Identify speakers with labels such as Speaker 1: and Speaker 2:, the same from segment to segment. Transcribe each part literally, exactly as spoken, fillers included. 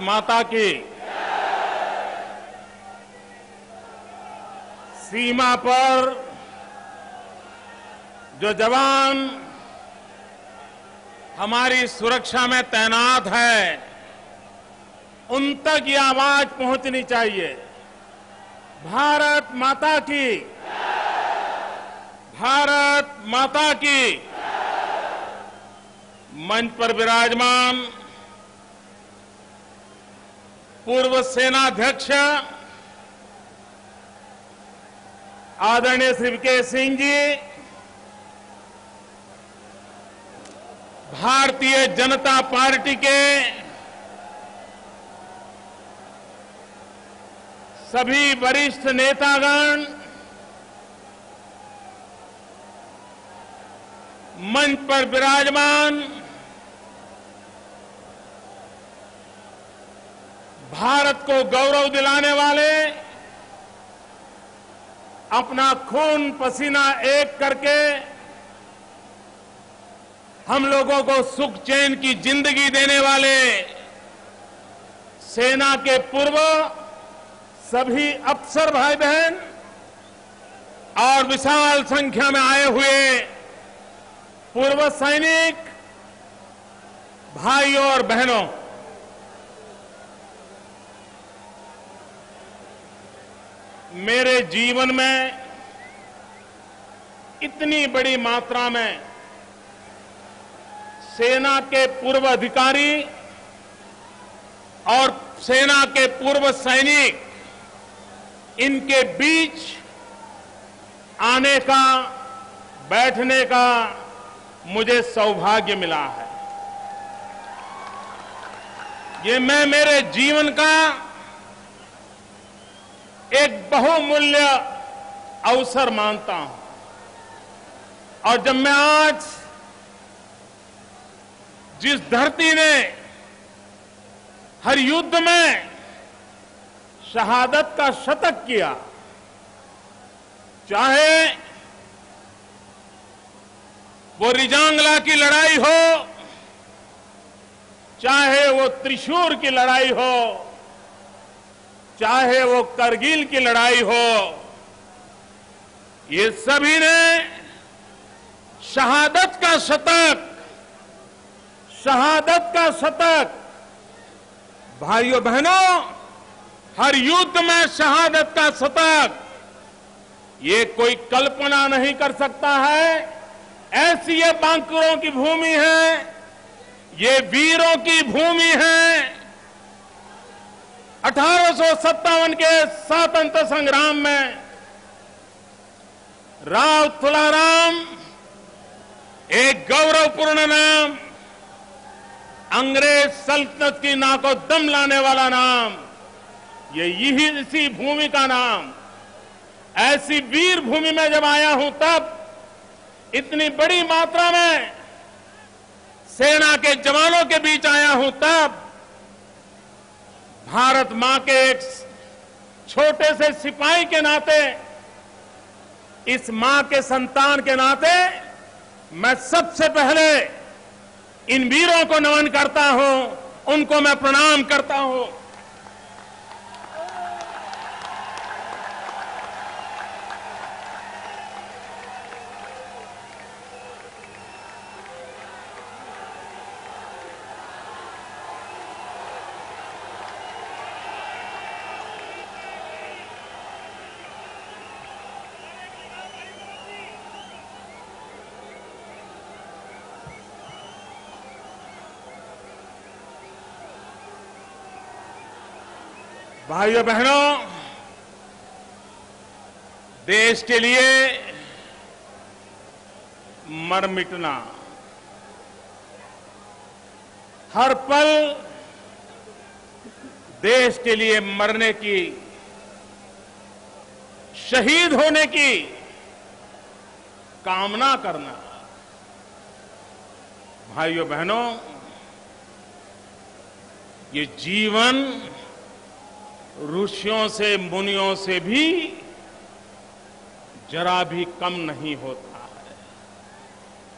Speaker 1: माता की। सीमा पर जो जवान हमारी सुरक्षा में तैनात है, उन तक ये आवाज पहुंचनी चाहिए। भारत माता की, भारत माता की। मंच पर विराजमान पूर्व सेनाध्यक्ष आदरणीय श्री वीके सिंह जी, भारतीय जनता पार्टी के सभी वरिष्ठ नेतागण, मंच पर विराजमान भारत को गौरव दिलाने वाले, अपना खून पसीना एक करके हम लोगों को सुख चैन की जिंदगी देने वाले सेना के पूर्व सभी अफसर भाई बहन और विशाल संख्या में आए हुए पूर्व सैनिक भाइयों और बहनों, मेरे जीवन में इतनी बड़ी मात्रा में सेना के पूर्व अधिकारी और सेना के पूर्व सैनिक, इनके बीच आने का, बैठने का मुझे सौभाग्य मिला है। ये मैं मेरे जीवन का एक बहुमूल्य अवसर मानता हूं। और जब मैं आज जिस धरती ने हर युद्ध में शहादत का शतक किया, चाहे वो रिजांगला की लड़ाई हो, चाहे वो त्रिशूर की लड़ाई हो, चाहे वो करगिल की लड़ाई हो, ये सभी ने शहादत का शतक, शहादत का शतक, भाइयों बहनों, हर युद्ध में शहादत का शतक, ये कोई कल्पना नहीं कर सकता है। ऐसी ये बांकुरों की भूमि है, ये वीरों की भूमि है। अठारह सौ सत्तावन के स्वतंत्रता संग्राम में राव तुलाराम, एक गौरवपूर्ण नाम, अंग्रेज सल्तनत की नाको दम लाने वाला नाम, ये यही इसी भूमि का नाम। ऐसी वीर भूमि में जब आया हूं, तब इतनी बड़ी मात्रा में सेना के जवानों के बीच आया हूं, तब भारत मां के एक छोटे से सिपाही के नाते, इस मां के संतान के नाते, मैं सबसे पहले इन वीरों को नमन करता हूं, उनको मैं प्रणाम करता हूं। भाइयों बहनों, देश के लिए मर मिटना, हर पल देश के लिए मरने की, शहीद होने की कामना करना, भाइयों बहनों, ये जीवन ऋषियों से, मुनियों से भी जरा भी कम नहीं होता है।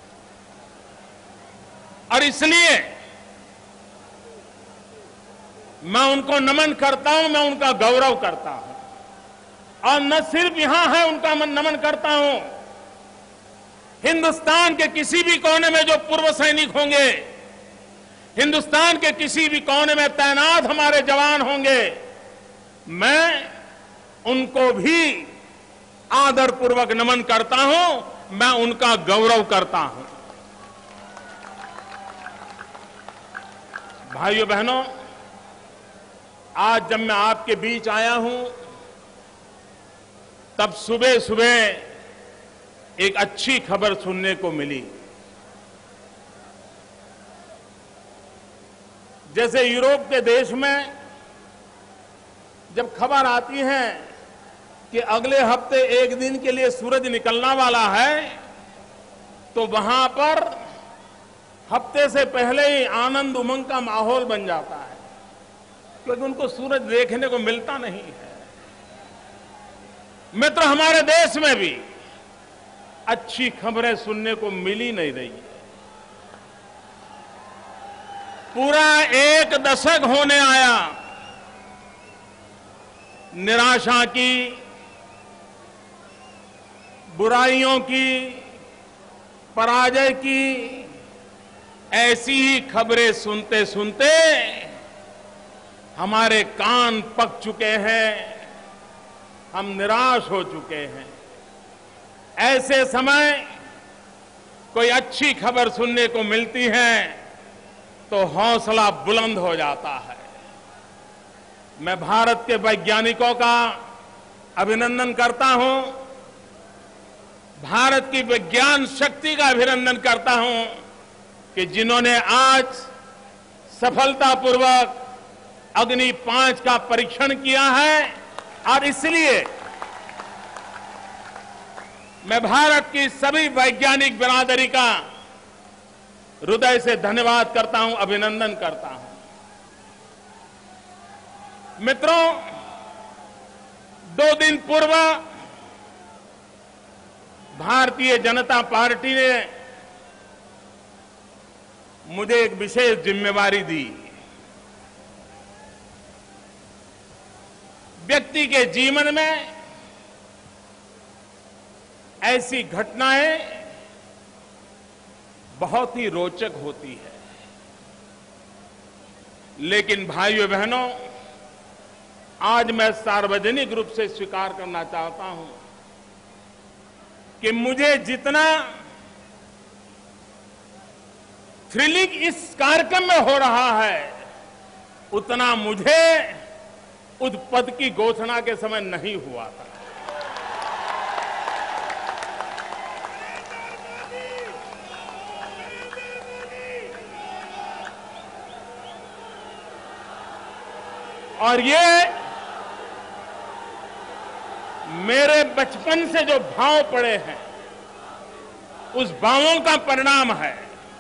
Speaker 1: और इसलिए मैं उनको नमन करता हूं, मैं उनका गौरव करता हूं। और न सिर्फ यहां है उनका मैं नमन करता हूं, हिंदुस्तान के किसी भी कोने में जो पूर्व सैनिक होंगे, हिंदुस्तान के किसी भी कोने में तैनात हमारे जवान होंगे, मैं उनको भी आदरपूर्वक नमन करता हूं, मैं उनका गौरव करता हूं। भाइयों बहनों, आज जब मैं आपके बीच आया हूं, तब सुबह सुबह एक अच्छी खबर सुनने को मिली। जैसे यूरोप के देश में जब खबर आती है कि अगले हफ्ते एक दिन के लिए सूरज निकलना वाला है, तो वहां पर हफ्ते से पहले ही आनंद उमंग का माहौल बन जाता है, क्योंकि उनको सूरज देखने को मिलता नहीं है। मित्र, हमारे देश में भी अच्छी खबरें सुनने को मिल ही नहीं रही है। पूरा एक दशक होने आया निराशा की, बुराइयों की, पराजय की ऐसी ही खबरें सुनते सुनते हमारे कान पक चुके हैं, हम निराश हो चुके हैं। ऐसे समय कोई अच्छी खबर सुनने को मिलती है तो हौसला बुलंद हो जाता है। मैं भारत के वैज्ञानिकों का अभिनंदन करता हूं, भारत की विज्ञान शक्ति का अभिनंदन करता हूं कि जिन्होंने आज सफलतापूर्वक अग्नि पांच का परीक्षण किया है। और इसलिए मैं भारत की सभी वैज्ञानिक बिरादरी का हृदय से धन्यवाद करता हूं, अभिनंदन करता हूं। मित्रों, दो दिन पूर्व भारतीय जनता पार्टी ने मुझे एक विशेष जिम्मेवारी दी। व्यक्ति के जीवन में ऐसी घटनाएं बहुत ही रोचक होती है, लेकिन भाइयों बहनों, आज मैं सार्वजनिक रूप से स्वीकार करना चाहता हूं कि मुझे जितना थ्रिलिंग इस कार्यक्रम में हो रहा है, उतना मुझे उस पद की घोषणा के समय नहीं हुआ था। और ये मेरे बचपन से जो भाव पड़े हैं, उस भावों का परिणाम है।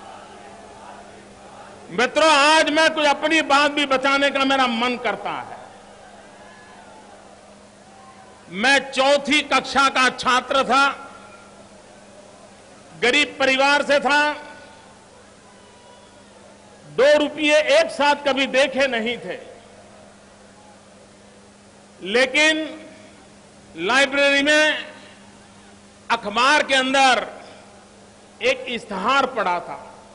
Speaker 1: मित्रों, आज मैं कुछ अपनी बात भी बचाने का मेरा मन करता है। मैं चौथी कक्षा का छात्र था, गरीब परिवार से था, दो रुपये एक साथ कभी देखे नहीं थे, लेकिन लाइब्रेरी में अखबार के अंदर एक इश्तिहार पड़ा था।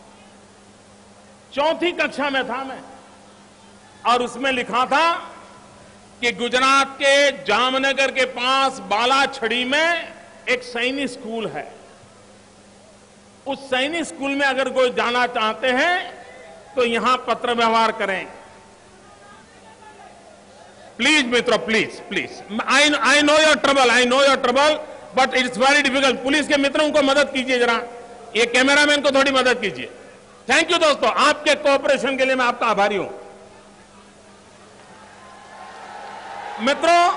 Speaker 1: चौथी कक्षा में था मैं, और उसमें लिखा था कि गुजरात के जामनगर के पास बालाछड़ी में एक सैनिक स्कूल है। उस सैनिक स्कूल में अगर कोई जाना चाहते हैं तो यहां पत्र व्यवहार करें। प्लीज मित्रों, please please I I know your trouble, I know your trouble, but it's very difficult. Police के मित्रों को मदद कीजिए, जरा ये कैमरामैन को थोड़ी मदद कीजिए। थैंक यू दोस्तों, आपके कोऑपरेशन के लिए मैं आपका आभारी हूं। मित्रों,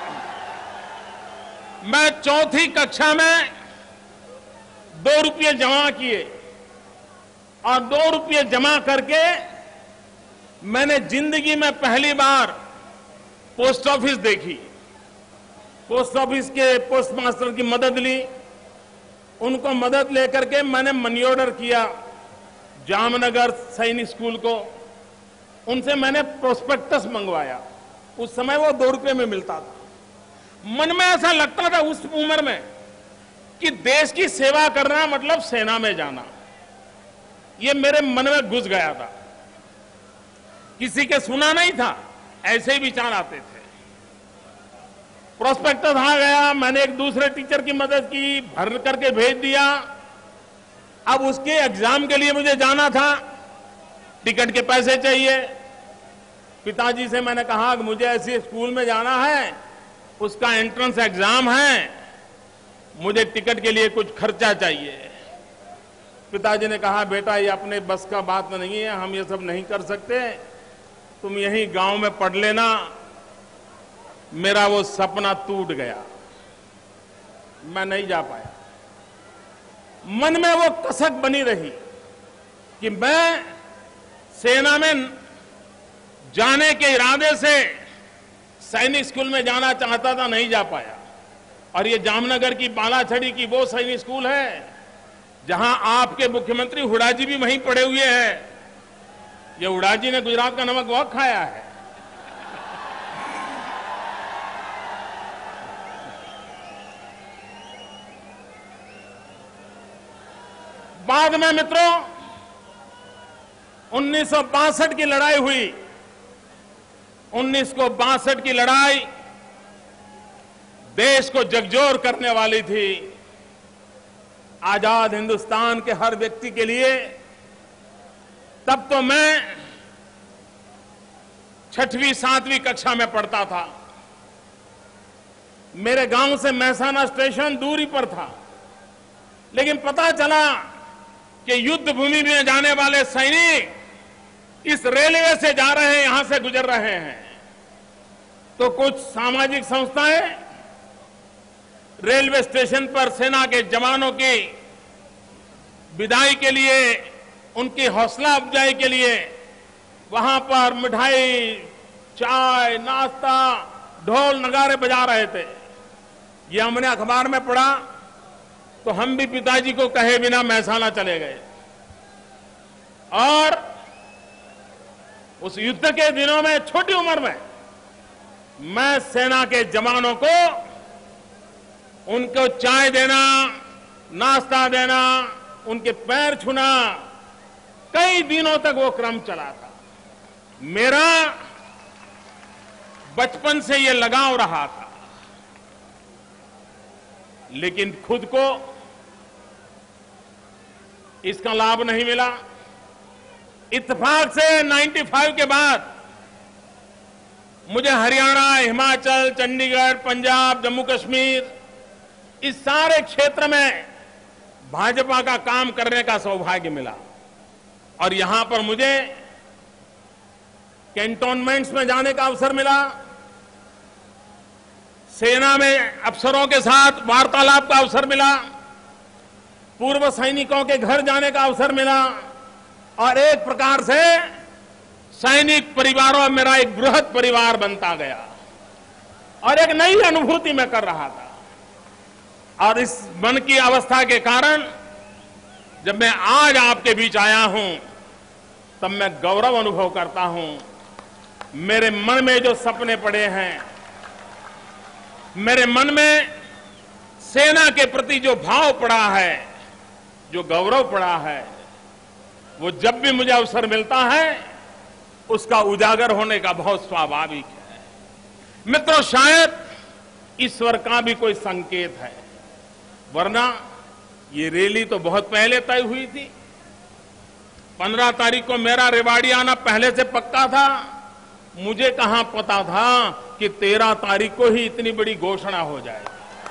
Speaker 1: मैं चौथी कक्षा में दो रुपये जमा किए, और दो रुपये जमा करके मैंने जिंदगी में पहली बार पोस्ट ऑफिस देखी। पोस्ट ऑफिस के पोस्ट मास्टर की मदद ली, उनको मदद लेकर के मैंने मनी ऑर्डर किया जामनगर सैनिक स्कूल को। उनसे मैंने प्रोस्पेक्टस मंगवाया। उस समय वो दो रुपए में मिलता था। मन में ऐसा लगता था उस उम्र में कि देश की सेवा करना मतलब सेना में जाना। ये मेरे मन में घुस गया था, किसी के सुना नहीं था, ऐसे ही विचार आते थे। प्रोस्पेक्टस आ गया, मैंने एक दूसरे टीचर की मदद की, भर करके भेज दिया। अब उसके एग्जाम के लिए मुझे जाना था, टिकट के पैसे चाहिए। पिताजी से मैंने कहा कि मुझे ऐसे स्कूल में जाना है, उसका एंट्रेंस एग्जाम है, मुझे टिकट के लिए कुछ खर्चा चाहिए। पिताजी ने कहा, बेटा ये अपने बस का बात नहीं है, हम ये सब नहीं कर सकते, तुम यहीं गांव में पढ़ लेना। मेरा वो सपना टूट गया, मैं नहीं जा पाया। मन में वो कसक बनी रही कि मैं सेना में जाने के इरादे से सैनिक स्कूल में जाना चाहता था, नहीं जा पाया। और ये जामनगर की बालाछड़ी की वो सैनिक स्कूल है जहां आपके मुख्यमंत्री हुड्डा जी भी वहीं पढ़े हुए हैं। ये हुड्डा जी ने गुजरात का नमक बहुत खाया है। बाद में मित्रों उन्नीस सौ बासठ की लड़ाई हुई। उन्नीस सौ बासठ की लड़ाई देश को झकझोर करने वाली थी। आजाद हिंदुस्तान के हर व्यक्ति के लिए। तब तो मैं छठवीं सातवीं कक्षा में पढ़ता था। मेरे गांव से महसाना स्टेशन दूरी पर था, लेकिन पता चला कि युद्ध भूमि में जाने वाले सैनिक इस रेलवे से जा रहे हैं, यहां से गुजर रहे हैं। तो कुछ सामाजिक संस्थाएं रेलवे स्टेशन पर सेना के जवानों की विदाई के लिए, उनकी हौसला अफजाई के लिए वहां पर मिठाई, चाय, नाश्ता, ढोल नगारे बजा रहे थे। ये हमने अखबार में पढ़ा तो हम भी पिताजी को कहे बिना महसाना चले गए। और उस युद्ध के दिनों में छोटी उम्र में मैं सेना के जवानों को उनको चाय देना, नाश्ता देना, उनके पैर छूना, कई दिनों तक वो क्रम चला था। मेरा बचपन से ये लगाव रहा था, लेकिन खुद को इसका लाभ नहीं मिला। इत्तेफाक से पचानवे के बाद मुझे हरियाणा, हिमाचल, चंडीगढ़, पंजाब, जम्मू कश्मीर, इस सारे क्षेत्र में भाजपा का काम करने का सौभाग्य मिला। और यहां पर मुझे कैंटोनमेंट्स में जाने का अवसर मिला, सेना में अफसरों के साथ वार्तालाप का अवसर मिला, पूर्व सैनिकों के घर जाने का अवसर मिला, और एक प्रकार से सैनिक परिवारों में मेरा एक बृहद परिवार बनता गया और एक नई अनुभूति मैं कर रहा था। और इस मन की अवस्था के कारण जब मैं आज आपके बीच आया हूं तब मैं गौरव अनुभव करता हूं। मेरे मन में जो सपने पड़े हैं, मेरे मन में सेना के प्रति जो भाव पड़ा है, जो गौरव पड़ा है, वो जब भी मुझे अवसर मिलता है उसका उजागर होने का बहुत स्वाभाविक है। मित्रों, शायद ईश्वर का भी कोई संकेत है, वरना ये रैली तो बहुत पहले तय हुई थी। पंद्रह तारीख को मेरा रेवाड़ी आना पहले से पक्का था। मुझे कहां पता था कि तेरह तारीख को ही इतनी बड़ी घोषणा हो जाए।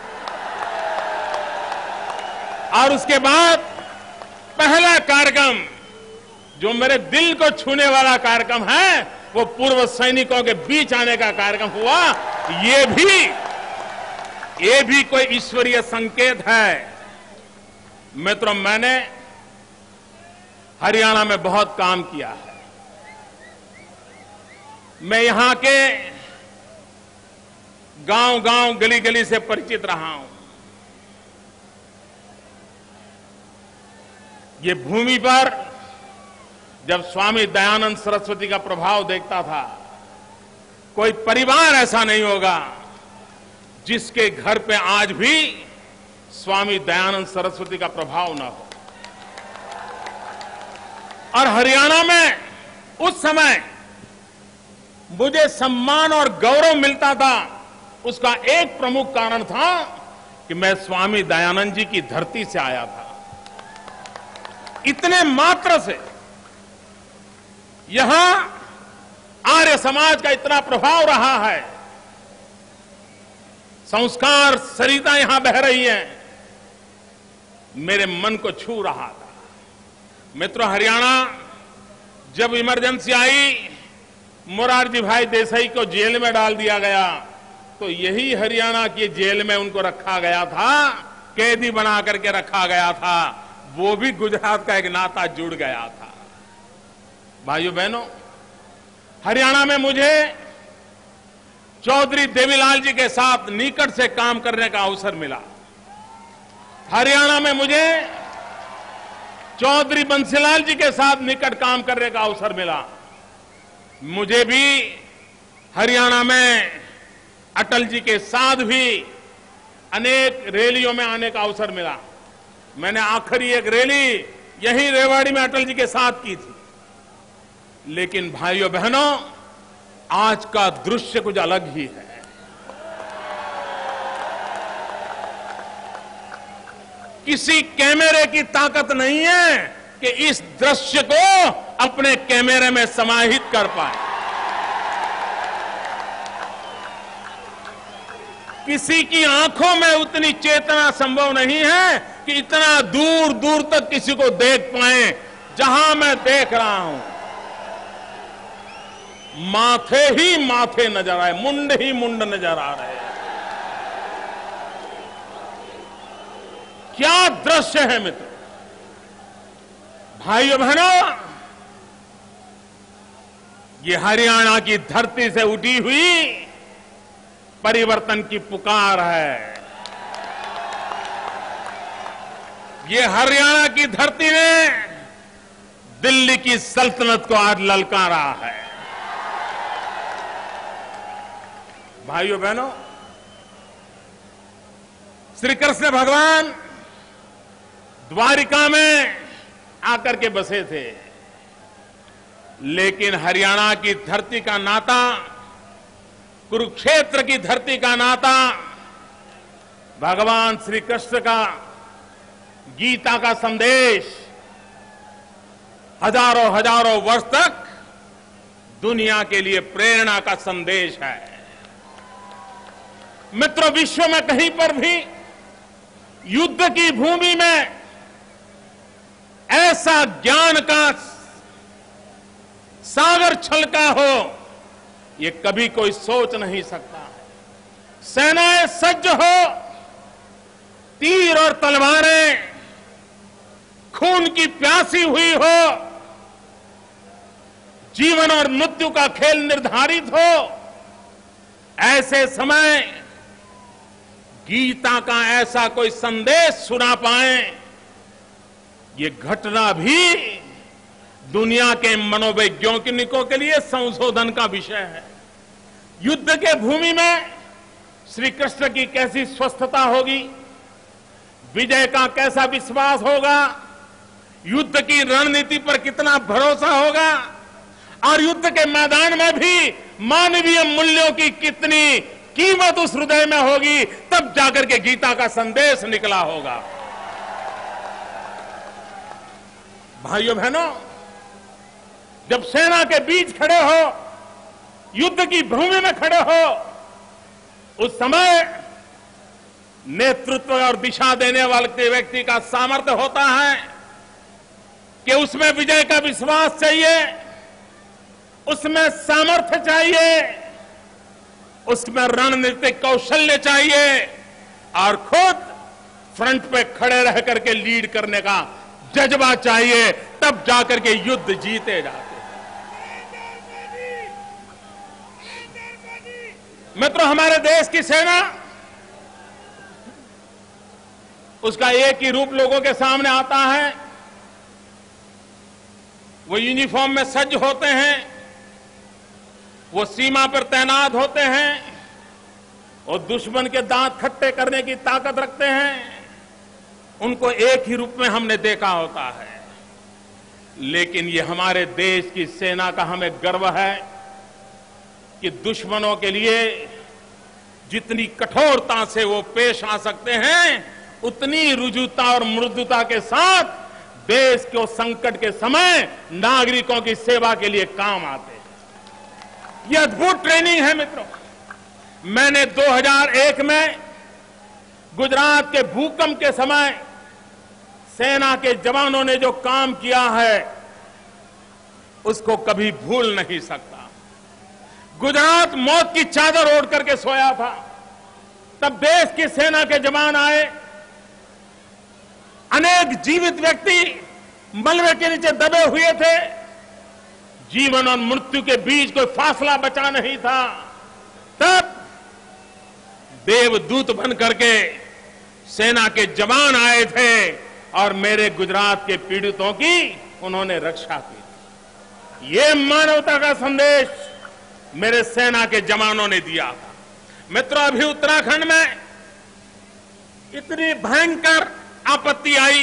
Speaker 1: और उसके बाद पहला कार्यक्रम जो मेरे दिल को छूने वाला कार्यक्रम है, वो पूर्व सैनिकों के बीच आने का कार्यक्रम हुआ। ये भी ये भी कोई ईश्वरीय संकेत है। मित्रों, मैंने हरियाणा में बहुत काम किया है। मैं यहां के गांव गांव, गली गली से परिचित रहा हूं। ये भूमि पर जब स्वामी दयानंद सरस्वती का प्रभाव देखता था, कोई परिवार ऐसा नहीं होगा जिसके घर पे आज भी स्वामी दयानंद सरस्वती का प्रभाव न हो। और हरियाणा में उस समय मुझे सम्मान और गौरव मिलता था, उसका एक प्रमुख कारण था कि मैं स्वामी दयानंद जी की धरती से आया था। इतने मात्र से यहां आर्य समाज का इतना प्रभाव रहा है, संस्कार सरिता यहां बह रही है, मेरे मन को छू रहा था। मित्रों, हरियाणा जब इमरजेंसी आई, मोरारजी भाई देसाई को जेल में डाल दिया गया, तो यही हरियाणा की जेल में उनको रखा गया था, कैदी बना करके रखा गया था। वो भी गुजरात का एक नाता जुड़ गया था। भाइयों बहनों, हरियाणा में मुझे चौधरी देवीलाल जी के साथ निकट से काम करने का अवसर मिला। हरियाणा में मुझे चौधरी बंसीलाल जी के साथ निकट काम करने का अवसर मिला। मुझे भी हरियाणा में अटल जी के साथ भी अनेक रैलियों में आने का अवसर मिला। मैंने आखिरी एक रैली यहीं रेवाड़ी में अटल जी के साथ की थी। लेकिन भाइयों बहनों, आज का दृश्य कुछ अलग ही है। किसी कैमरे की ताकत नहीं है कि इस दृश्य को अपने कैमरे में समाहित कर पाए। किसी की आंखों में उतनी चेतना संभव नहीं है कि इतना दूर दूर तक किसी को देख पाए जहां मैं देख रहा हूं। माथे ही माथे नजर आए, मुंड ही मुंड नजर आ रहे हैं। क्या दृश्य है मित्र! भाइयों बहनों, ये हरियाणा की धरती से उठी हुई परिवर्तन की पुकार है। ये हरियाणा की धरती ने दिल्ली की सल्तनत को आज ललकारा है। भाइयों बहनों, श्री कृष्ण भगवान द्वारिका में आकर के बसे थे, लेकिन हरियाणा की धरती का नाता, कुरुक्षेत्र की धरती का नाता, भगवान श्री कृष्ण का गीता का संदेश हजारों हजारों वर्ष तक दुनिया के लिए प्रेरणा का संदेश है। मित्रों, विश्व में कहीं पर भी युद्ध की भूमि में ऐसा ज्ञान का सागर छलका हो, ये कभी कोई सोच नहीं सकता। सेनाएं सज्ज हो, तीर और तलवारें खून की प्यासी हुई हो, जीवन और मृत्यु का खेल निर्धारित हो, ऐसे समय गीता का ऐसा कोई संदेश सुना पाए, ये घटना भी दुनिया के मनोवैज्ञानिकों के लिए संशोधन का विषय है। युद्ध के भूमि में श्री कृष्ण की कैसी स्वस्थता होगी, विजय का कैसा विश्वास होगा, युद्ध की रणनीति पर कितना भरोसा होगा, और युद्ध के मैदान में भी मानवीय मूल्यों की कितनी कीमत उस हृदय में होगी, तब जाकर के गीता का संदेश निकला होगा। भाइयों बहनों, जब सेना के बीच खड़े हो, युद्ध की भूमि में खड़े हो, उस समय नेतृत्व और दिशा देने वाले व्यक्ति का सामर्थ्य होता है कि उसमें विजय का विश्वास चाहिए, उसमें सामर्थ्य चाहिए, उसमें रणनीतिक कौशल्य चाहिए, और खुद फ्रंट पे खड़े रह करके लीड करने का जज्बा चाहिए, तब जाकर के युद्ध जीते जाते हैं। मित्रों, हमारे देश की सेना, उसका एक ही रूप लोगों के सामने आता है वो यूनिफॉर्म में सज्ज होते हैं, वो सीमा पर तैनात होते हैं और दुश्मन के दांत खट्टे करने की ताकत रखते हैं। उनको एक ही रूप में हमने देखा होता है, लेकिन ये हमारे देश की सेना का हमें गर्व है कि दुश्मनों के लिए जितनी कठोरता से वो पेश आ सकते हैं, उतनी रुजुता और मृदुता के साथ देश को संकट के समय नागरिकों की सेवा के लिए काम आते हैं। ये अद्भुत ट्रेनिंग है मित्रों। मैंने दो हज़ार एक में गुजरात के भूकंप के समय सेना के जवानों ने जो काम किया है उसको कभी भूल नहीं सकता। गुजरात मौत की चादर ओढ़ करके सोया था, तब देश की सेना के जवान आए। अनेक जीवित व्यक्ति मलबे के नीचे दबे हुए थे। जीवन और मृत्यु के बीच कोई फासला बचा नहीं था। तब देवदूत बन करके सेना के जवान आए थे और मेरे गुजरात के पीड़ितों की उन्होंने रक्षा की। ये मानवता का संदेश मेरे सेना के जवानों ने दिया था। मित्रों, अभी उत्तराखंड में इतनी भयंकर आपत्ति आई,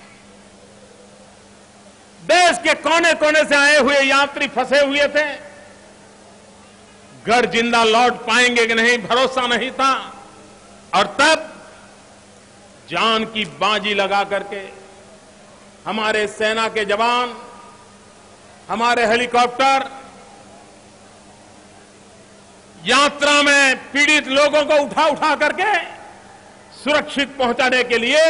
Speaker 1: देश के कोने कोने से आए हुए यात्री फंसे हुए थे। घर जिंदा लौट पाएंगे कि नहीं भरोसा नहीं था। और तब जान की बाजी लगा करके हमारे सेना के जवान, हमारे हेलीकॉप्टर यात्रा में पीड़ित लोगों को उठा उठा करके सुरक्षित पहुंचाने के लिए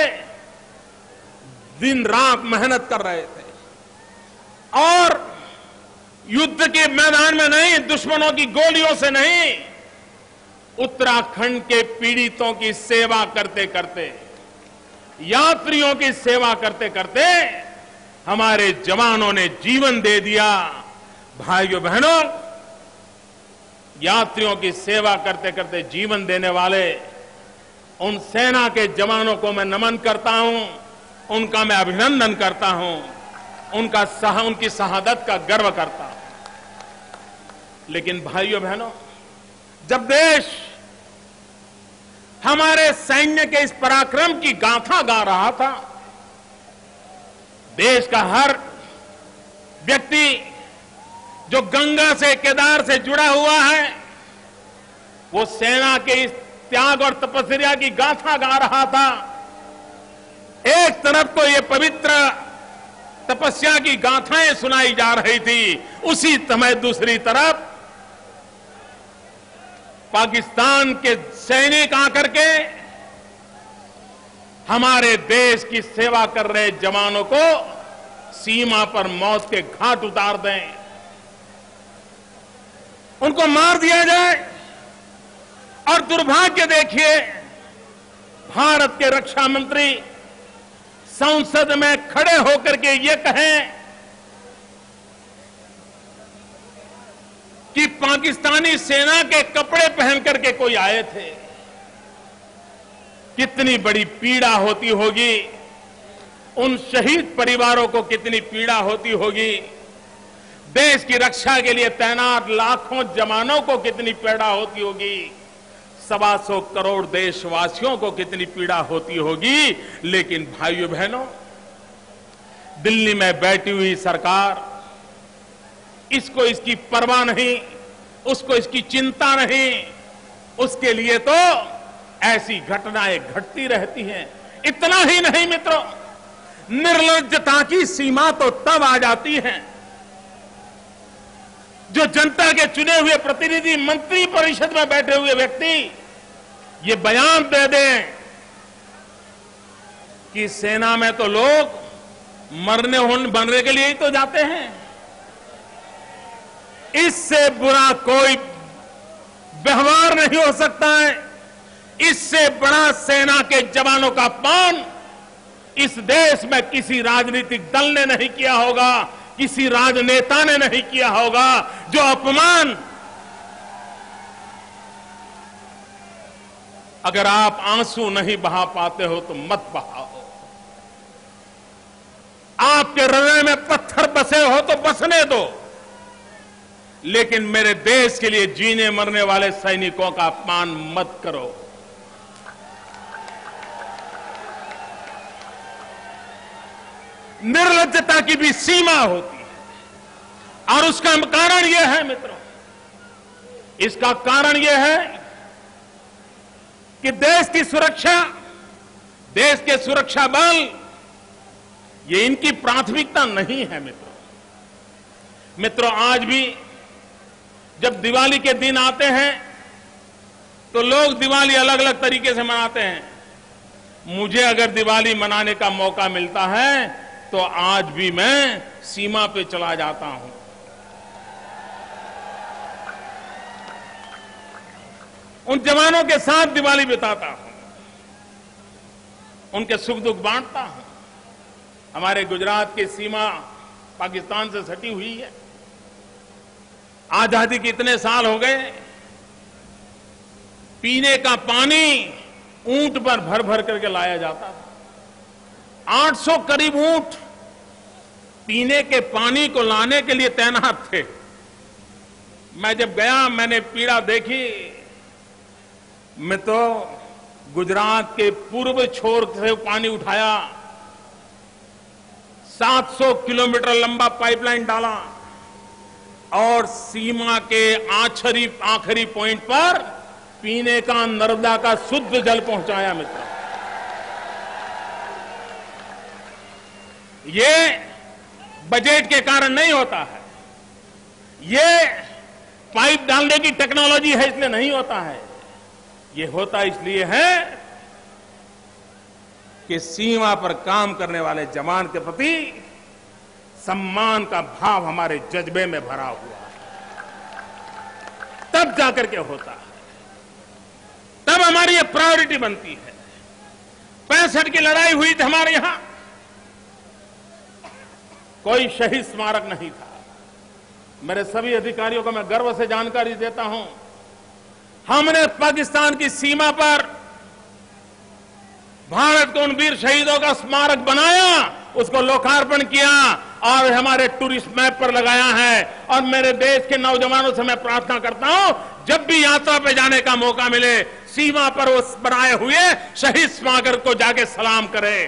Speaker 1: दिन रात मेहनत कर रहे थे। और युद्ध के मैदान में नहीं, दुश्मनों की गोलियों से नहीं, उत्तराखंड के पीड़ितों की सेवा करते करते, यात्रियों की सेवा करते करते हमारे जवानों ने जीवन दे दिया। भाइयों बहनों, यात्रियों की सेवा करते करते जीवन देने वाले उन सेना के जवानों को मैं नमन करता हूं, उनका मैं अभिनंदन करता हूं, उनका सह, उनकी शहादत का गर्व करता हूं। लेकिन भाइयों बहनों, जब देश हमारे सैन्य के इस पराक्रम की गाथा गा रहा था, देश का हर व्यक्ति जो गंगा से, केदार से जुड़ा हुआ है, वो सेना के इस त्याग और तपस्या की गाथा गा रहा था। एक तरफ तो ये पवित्र तपस्या की गाथाएं सुनाई जा रही थी, उसी समय दूसरी तरफ पाकिस्तान के सैनिक आकर के हमारे देश की सेवा कर रहे जवानों को सीमा पर मौत के घाट उतार दें, उनको मार दिया जाए। और दुर्भाग्य देखिए, भारत के रक्षा मंत्री संसद में खड़े होकर के ये कहें कि पाकिस्तानी सेना के कपड़े पहन करके कोई आए थे। कितनी बड़ी पीड़ा होती होगी, उन शहीद परिवारों को कितनी पीड़ा होती होगी, देश की रक्षा के लिए तैनात लाखों जवानों को कितनी पीड़ा होती होगी, सवा सौ करोड़ देशवासियों को कितनी पीड़ा होती होगी। लेकिन भाइयों बहनों, दिल्ली में बैठी हुई सरकार, इसको इसकी परवाह नहीं, उसको इसकी चिंता नहीं। उसके लिए तो ऐसी घटनाएं घटती रहती हैं। इतना ही नहीं मित्रों, निर्लज्जता की सीमा तो तब आ जाती है जो जनता के चुने हुए प्रतिनिधि मंत्री परिषद में बैठे हुए व्यक्ति ये बयान दे दें कि सेना में तो लोग मरने होने बनने के लिए ही तो जाते हैं। इससे बुरा कोई व्यवहार नहीं हो सकता है। इससे बड़ा सेना के जवानों का अपमान इस देश में किसी राजनीतिक दल ने नहीं किया होगा, किसी राजनेता ने नहीं किया होगा। जो अपमान, अगर आप आंसू नहीं बहा पाते हो तो मत बहाओ। आपके हृदय में पत्थर बसे हो तो बसने दो, लेकिन मेरे देश के लिए जीने मरने वाले सैनिकों का अपमान मत करो। निर्लज्जता की भी सीमा होती है और उसका कारण यह है मित्रों, इसका कारण यह है कि देश की सुरक्षा, देश के सुरक्षा बल, ये इनकी प्राथमिकता नहीं है मित्रों। मित्रों, आज भी जब दिवाली के दिन आते हैं तो लोग दिवाली अलग अलग तरीके से मनाते हैं। मुझे अगर दिवाली मनाने का मौका मिलता है तो आज भी मैं सीमा पे चला जाता हूं। उन जवानों के साथ दिवाली बिताता हूं, उनके सुख दुख बांटता हूं। हमारे गुजरात की सीमा पाकिस्तान से सटी हुई है। आजादी के इतने साल हो गए, पीने का पानी ऊंट पर भर भर करके लाया जाता था। आठ सौ करीब ऊंट पीने के पानी को लाने के लिए तैनात थे। मैं जब गया, मैंने पीड़ा देखी। मैं तो गुजरात के पूर्व छोर से पानी उठाया, सात सौ किलोमीटर लंबा पाइपलाइन डाला और सीमा के आखिरी आखिरी पॉइंट पर पीने का नर्मदा का शुद्ध जल पहुंचाया मित्रों। ये बजट के कारण नहीं होता है, ये पाइप डालने की टेक्नोलॉजी है इसलिए नहीं होता है। ये होता इसलिए है कि सीमा पर काम करने वाले जवान के प्रति सम्मान का भाव हमारे जज्बे में भरा हुआ है। तब जाकर के होता है, तब हमारी ये प्रायोरिटी बनती है। पैंसठ की लड़ाई हुई थी हमारे यहां, कोई शहीद स्मारक नहीं था। मेरे सभी अधिकारियों को मैं गर्व से जानकारी देता हूं, हमने पाकिस्तान की सीमा पर भारत के उन वीर शहीदों का स्मारक बनाया, उसको लोकार्पण किया और हमारे टूरिस्ट मैप पर लगाया है। और मेरे देश के नौजवानों से मैं प्रार्थना करता हूं, जब भी यात्रा पे जाने का मौका मिले, सीमा पर उस बनाए हुए शहीद स्मारक को जाके सलाम करें।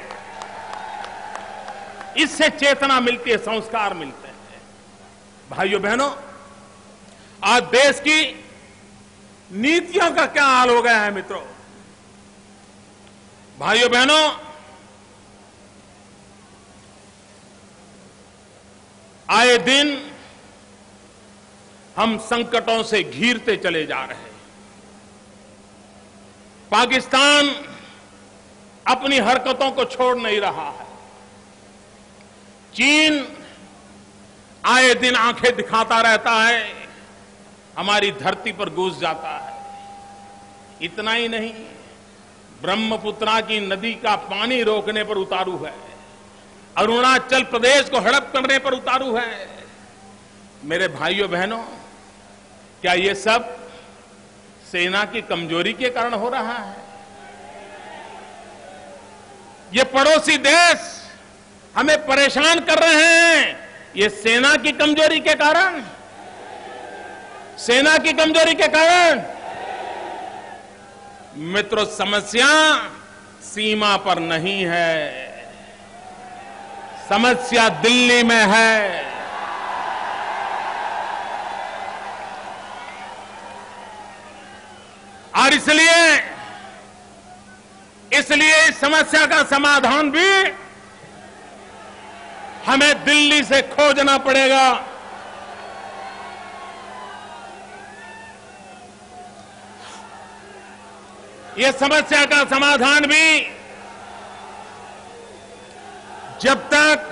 Speaker 1: इससे चेतना मिलती है, संस्कार मिलते हैं। भाइयों बहनों, आज देश की नीतियों का क्या हाल हो गया है मित्रों। भाइयों बहनों, आए दिन हम संकटों से घिरते चले जा रहे हैं। पाकिस्तान अपनी हरकतों को छोड़ नहीं रहा है। चीन आए दिन आंखें दिखाता रहता है, हमारी धरती पर घुस जाता है। इतना ही नहीं, ब्रह्मपुत्रा की नदी का पानी रोकने पर उतारू है, अरुणाचल प्रदेश को हड़प करने पर उतारू है। मेरे भाइयों बहनों, क्या ये सब सेना की कमजोरी के कारण हो रहा है? ये पड़ोसी देश हमें परेशान कर रहे हैं, ये सेना की कमजोरी के कारण, सेना की कमजोरी के कारण। मित्रों, समस्या सीमा पर नहीं है, समस्या दिल्ली में है। और इसलिए इसलिए इस समस्या का समाधान भी हमें दिल्ली से खोजना पड़ेगा। यह समस्या का समाधान भी जब तक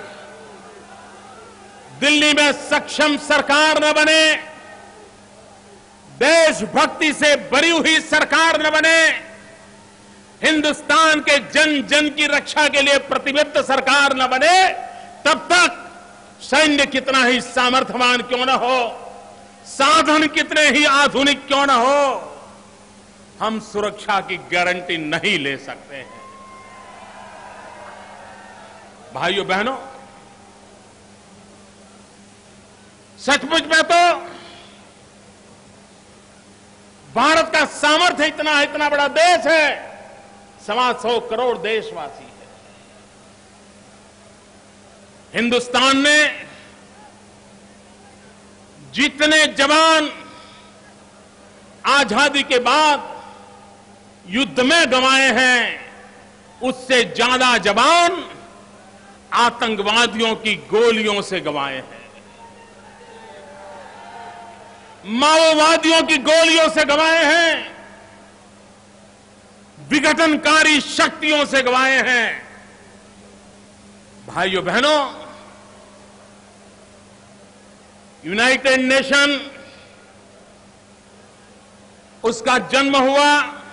Speaker 1: दिल्ली में सक्षम सरकार न बने, देशभक्ति से भरी हुई सरकार न बने, हिंदुस्तान के जन जन की रक्षा के लिए प्रतिबद्ध सरकार न बने, तब तक सैन्य कितना ही सामर्थ्यवान क्यों न हो, साधन कितने ही आधुनिक क्यों न हो, हम सुरक्षा की गारंटी नहीं ले सकते हैं। भाइयों बहनों, सचमुच में तो भारत का सामर्थ्य इतना इतना बड़ा देश है, सवा सौ करोड़ देशवासी है। हिंदुस्तान ने जितने जवान आजादी के बाद युद्ध में गंवाए हैं, उससे ज्यादा जवान आतंकवादियों की गोलियों से गंवाए हैं, माओवादियों की गोलियों से गंवाए हैं, विघटनकारी शक्तियों से गंवाए हैं। भाइयों बहनों, यूनाइटेड नेशन उसका जन्म हुआ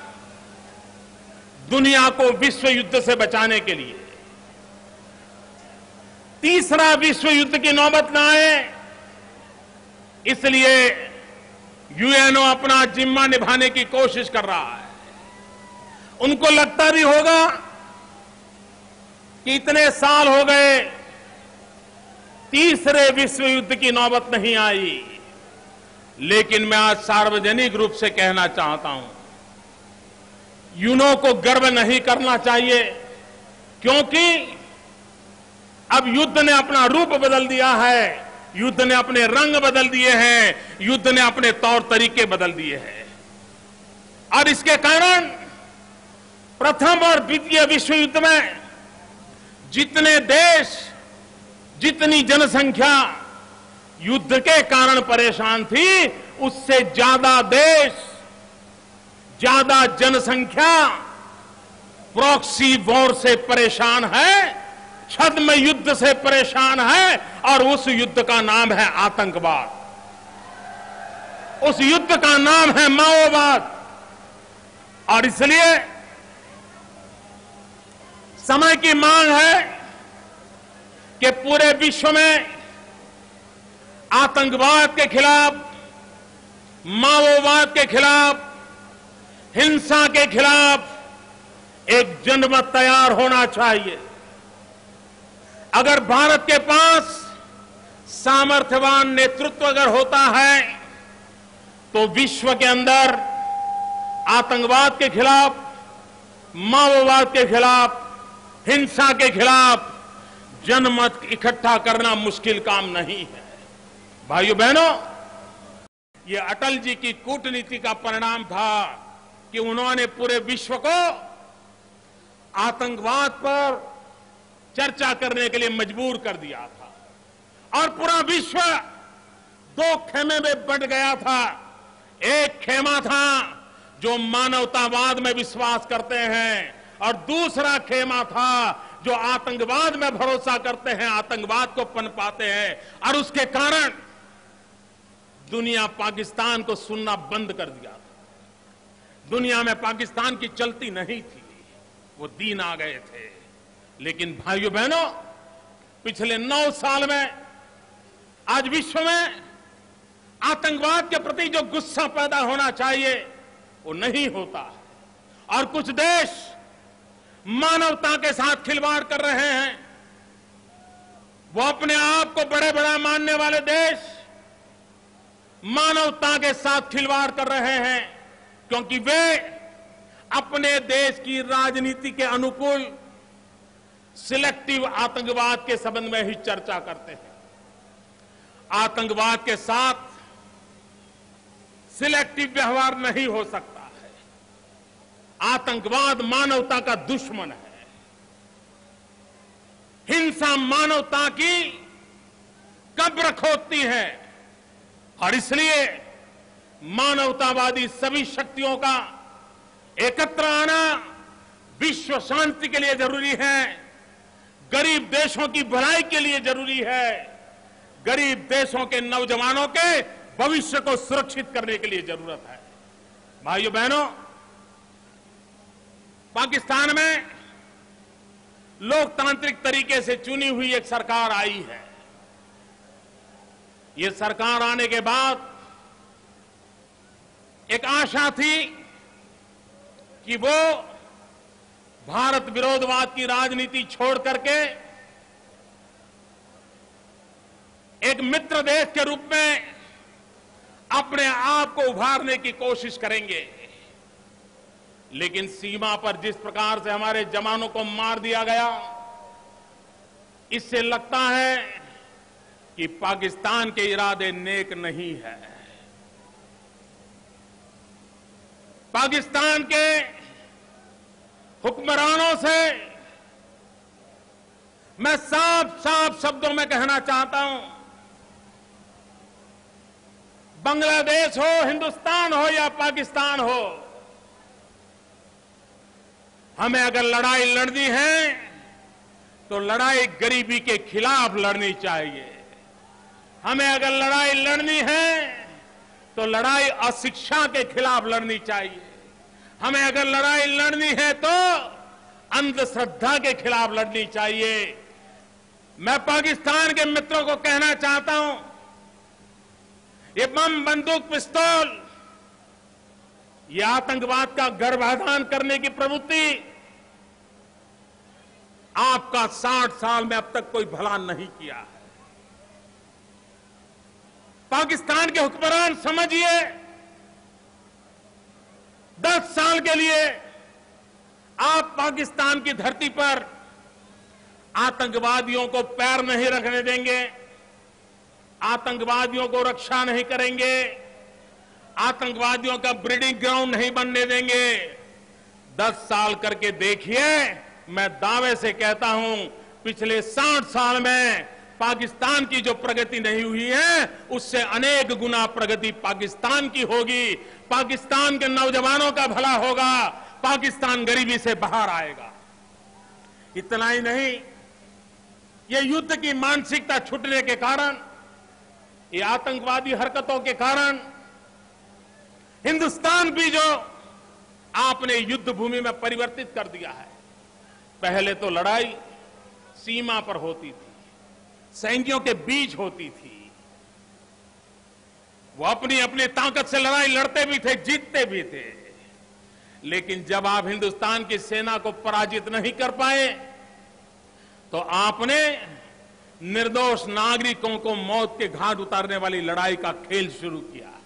Speaker 1: दुनिया को विश्व युद्ध से बचाने के लिए। तीसरा विश्व युद्ध की नौबत न आए, इसलिए यूएनओ अपना जिम्मा निभाने की कोशिश कर रहा है। उनको लगता भी होगा कि इतने साल हो गए, तीसरे विश्व युद्ध की नौबत नहीं आई, लेकिन मैं आज सार्वजनिक रूप से कहना चाहता हूं, यूएनओ को गर्व नहीं करना चाहिए, क्योंकि अब युद्ध ने अपना रूप बदल दिया है, युद्ध ने अपने रंग बदल दिए हैं, युद्ध ने अपने तौर तरीके बदल दिए हैं। और इसके कारण प्रथम और द्वितीय विश्व युद्ध में जितने देश, जितनी जनसंख्या युद्ध के कारण परेशान थी, उससे ज्यादा देश, ज्यादा जनसंख्या प्रॉक्सी वॉर से परेशान है, छद्म युद्ध से परेशान है, और उस युद्ध का नाम है आतंकवाद, उस युद्ध का नाम है माओवाद। और इसलिए समय की मांग है कि पूरे विश्व में आतंकवाद के खिलाफ, माओवाद के खिलाफ, हिंसा के खिलाफ एक जनमत तैयार होना चाहिए। अगर भारत के पास सामर्थ्यवान नेतृत्व अगर होता है, तो विश्व के अंदर आतंकवाद के खिलाफ, माओवाद के खिलाफ, हिंसा के खिलाफ जनमत इकट्ठा करना मुश्किल काम नहीं है। भाइयों बहनों, ये अटल जी की कूटनीति का परिणाम था कि उन्होंने पूरे विश्व को आतंकवाद पर चर्चा करने के लिए मजबूर कर दिया था, और पूरा विश्व दो खेमे में बंट गया था। एक खेमा था जो मानवतावाद में विश्वास करते हैं, और दूसरा खेमा था जो आतंकवाद में भरोसा करते हैं, आतंकवाद को पनपाते हैं। और उसके कारण दुनिया पाकिस्तान को सुनना बंद कर दिया था। दुनिया में पाकिस्तान की चलती नहीं थी, वो दिन आ गए थे। लेकिन भाइयों बहनों, पिछले नौ साल में आज विश्व में आतंकवाद के प्रति जो गुस्सा पैदा होना चाहिए, वो नहीं होता है। और कुछ देश मानवता के साथ खिलवाड़ कर रहे हैं। वो अपने आप को बड़े बड़ा मानने वाले देश मानवता के साथ खिलवाड़ कर रहे हैं, क्योंकि वे अपने देश की राजनीति के अनुकूल सिलेक्टिव आतंकवाद के संबंध में ही चर्चा करते हैं। आतंकवाद के साथ सिलेक्टिव व्यवहार नहीं हो सकता है। आतंकवाद मानवता का दुश्मन है। हिंसा मानवता की कब्र खोदती है, और इसलिए मानवतावादी सभी शक्तियों का एकत्र आना विश्व शांति के लिए जरूरी है, गरीब देशों की भलाई के लिए जरूरी है, गरीब देशों के नौजवानों के भविष्य को सुरक्षित करने के लिए जरूरत है। भाइयों बहनों, पाकिस्तान में लोकतांत्रिक तरीके से चुनी हुई एक सरकार आई है। ये सरकार आने के बाद एक आशा थी कि वो भारत विरोधवाद की राजनीति छोड़ करके एक मित्र देश के रूप में अपने आप को उभारने की कोशिश करेंगे। लेकिन सीमा पर जिस प्रकार से हमारे जवानों को मार दिया गया, इससे लगता है कि पाकिस्तान के इरादे नेक नहीं है। पाकिस्तान के हुक्मरानों से मैं साफ साफ शब्दों में कहना चाहता हूं, बांग्लादेश हो, हिंदुस्तान हो या पाकिस्तान हो, हमें अगर लड़ाई लड़नी है तो लड़ाई गरीबी के खिलाफ लड़नी चाहिए। हमें अगर लड़ाई लड़नी है तो लड़ाई अशिक्षा के खिलाफ लड़नी चाहिए। हमें अगर लड़ाई लड़नी है तो अंधश्रद्धा के खिलाफ लड़नी चाहिए। मैं पाकिस्तान के मित्रों को कहना चाहता हूं, ये बम, बंदूक, पिस्तौल, ये आतंकवाद का गर्भाधान करने की प्रवृत्ति आपका साठ साल में अब तक कोई भला नहीं किया है। पाकिस्तान के हुक्मरान समझिए, दस साल के लिए आप पाकिस्तान की धरती पर आतंकवादियों को पैर नहीं रखने देंगे, आतंकवादियों को रक्षा नहीं करेंगे, आतंकवादियों का ब्रीडिंग ग्राउंड नहीं बनने देंगे। दस साल करके देखिए, मैं दावे से कहता हूं, पिछले साठ साल में पाकिस्तान की जो प्रगति नहीं हुई है, उससे अनेक गुना प्रगति पाकिस्तान की होगी। पाकिस्तान के नौजवानों का भला होगा, पाकिस्तान गरीबी से बाहर आएगा। इतना ही नहीं, ये युद्ध की मानसिकता छूटने के कारण, ये आतंकवादी हरकतों के कारण हिंदुस्तान भी जो आपने युद्ध भूमि में परिवर्तित कर दिया है। पहले तो लड़ाई सीमा पर होती थी, सैनिकों के बीच होती थी, वो अपनी अपनी ताकत से लड़ाई लड़ते भी थे, जीतते भी थे। लेकिन जब आप हिंदुस्तान की सेना को पराजित नहीं कर पाए, तो आपने निर्दोष नागरिकों को मौत के घाट उतारने वाली लड़ाई का खेल शुरू किया है।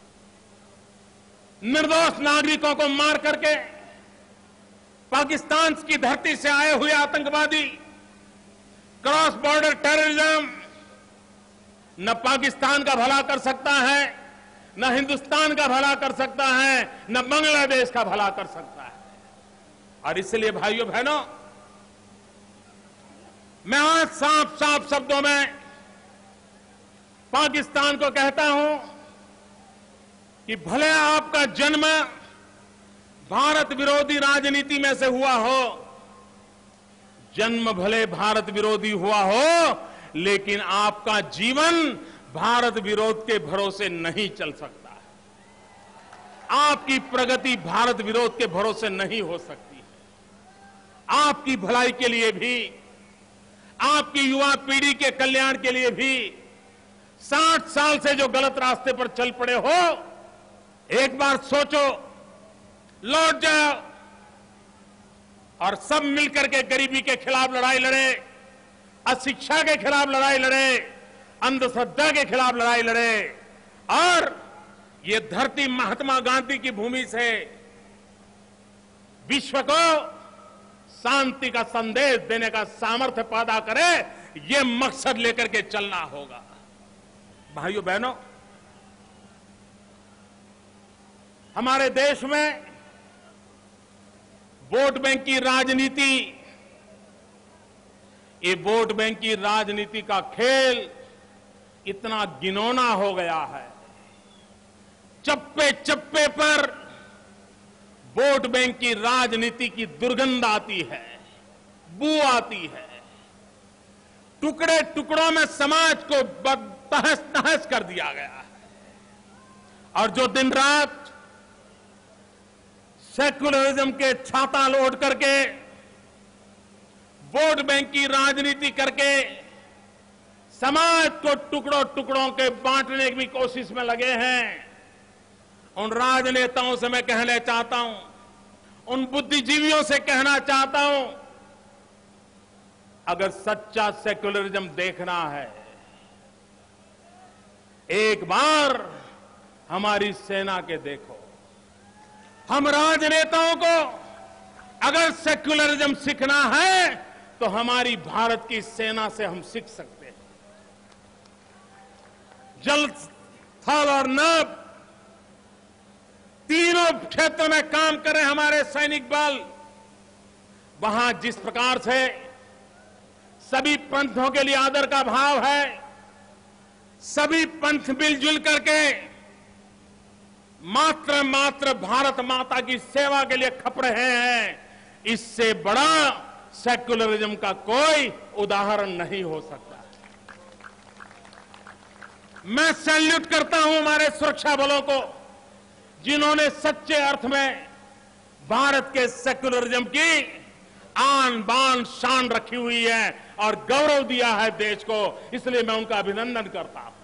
Speaker 1: निर्दोष नागरिकों को मार करके पाकिस्तान की धरती से आए हुए आतंकवादी, क्रॉस बॉर्डर टेररिज्म न पाकिस्तान का भला कर सकता है, न हिंदुस्तान का भला कर सकता है, न बांग्लादेश का भला कर सकता है। और इसलिए भाइयों बहनों, मैं आज साफ साफ शब्दों में पाकिस्तान को कहता हूं कि भले आपका जन्म भारत विरोधी राजनीति में से हुआ हो, जन्म भले भारत विरोधी हुआ हो, लेकिन आपका जीवन भारत विरोध के भरोसे नहीं चल सकता। आपकी प्रगति भारत विरोध के भरोसे नहीं हो सकती है। आपकी भलाई के लिए भी, आपकी युवा पीढ़ी के कल्याण के लिए भी, साठ साल से जो गलत रास्ते पर चल पड़े हो, एक बार सोचो, लौट जाओ और सब मिलकर के गरीबी के खिलाफ लड़ाई लड़े, अशिक्षा के खिलाफ लड़ाई लड़े, अंधश्रद्धा के खिलाफ लड़ाई लड़े, और ये धरती महात्मा गांधी की भूमि से विश्व को शांति का संदेश देने का सामर्थ्य पैदा करे, ये मकसद लेकर के चलना होगा। भाइयों बहनों, हमारे देश में वोट बैंक की राजनीति, ये वोट बैंक की राजनीति का खेल इतना घिनौना हो गया है। चप्पे चप्पे पर वोट बैंक की राजनीति की दुर्गंध आती है, बू आती है। टुकड़े टुकड़ों में समाज को तहस नहस कर दिया गया है। और जो दिन रात सेक्युलरिज्म के छाता ओढ़ करके वोट बैंक की राजनीति करके समाज को टुकड़ों टुकड़ों के बांटने की कोशिश में लगे हैं, उन राजनेताओं से मैं कहना चाहता हूं, उन बुद्धिजीवियों से कहना चाहता हूं, अगर सच्चा सेक्युलरिज्म देखना है एक बार हमारी सेना के देखो। हम राजनेताओं को अगर सेक्युलरिज्म सीखना है तो हमारी भारत की सेना से हम सीख सकते हैं। जल, थल और नभ तीनों क्षेत्रों में काम करें हमारे सैनिक बल। वहां जिस प्रकार से सभी पंथों के लिए आदर का भाव है, सभी पंथ मिलजुल करके मात्र मात्र भारत माता की सेवा के लिए खप रहे हैं, इससे बड़ा सेक्युलरिज्म का कोई उदाहरण नहीं हो सकता। मैं सैल्यूट करता हूं हमारे सुरक्षा बलों को, जिन्होंने सच्चे अर्थ में भारत के सेक्युलरिज्म की आन बान शान रखी हुई है और गौरव दिया है देश को, इसलिए मैं उनका अभिनंदन करता हूं।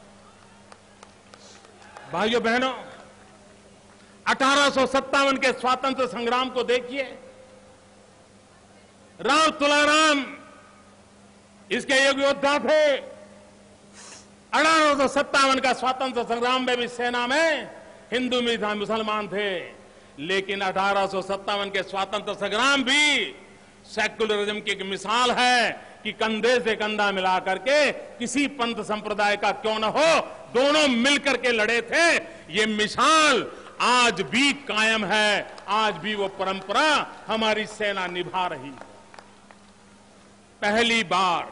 Speaker 1: भाइयों बहनों, अठारह सौ सत्तावन के स्वातंत्र संग्राम को देखिए। राव तुलाराम इसके एक योद्धा थे। अठारह सौ सत्तावन का स्वातंत्र संग्राम में भी सेना में हिंदू भी था, मुसलमान थे, लेकिन अठारह सौ सत्तावन के स्वातंत्र संग्राम भी सेक्युलरिज्म की एक मिसाल है कि कंधे से कंधा मिला करके किसी पंथ संप्रदाय का क्यों न हो, दोनों मिलकर के लड़े थे। ये मिसाल आज भी कायम है, आज भी वो परंपरा हमारी सेना निभा रही है। पहली बार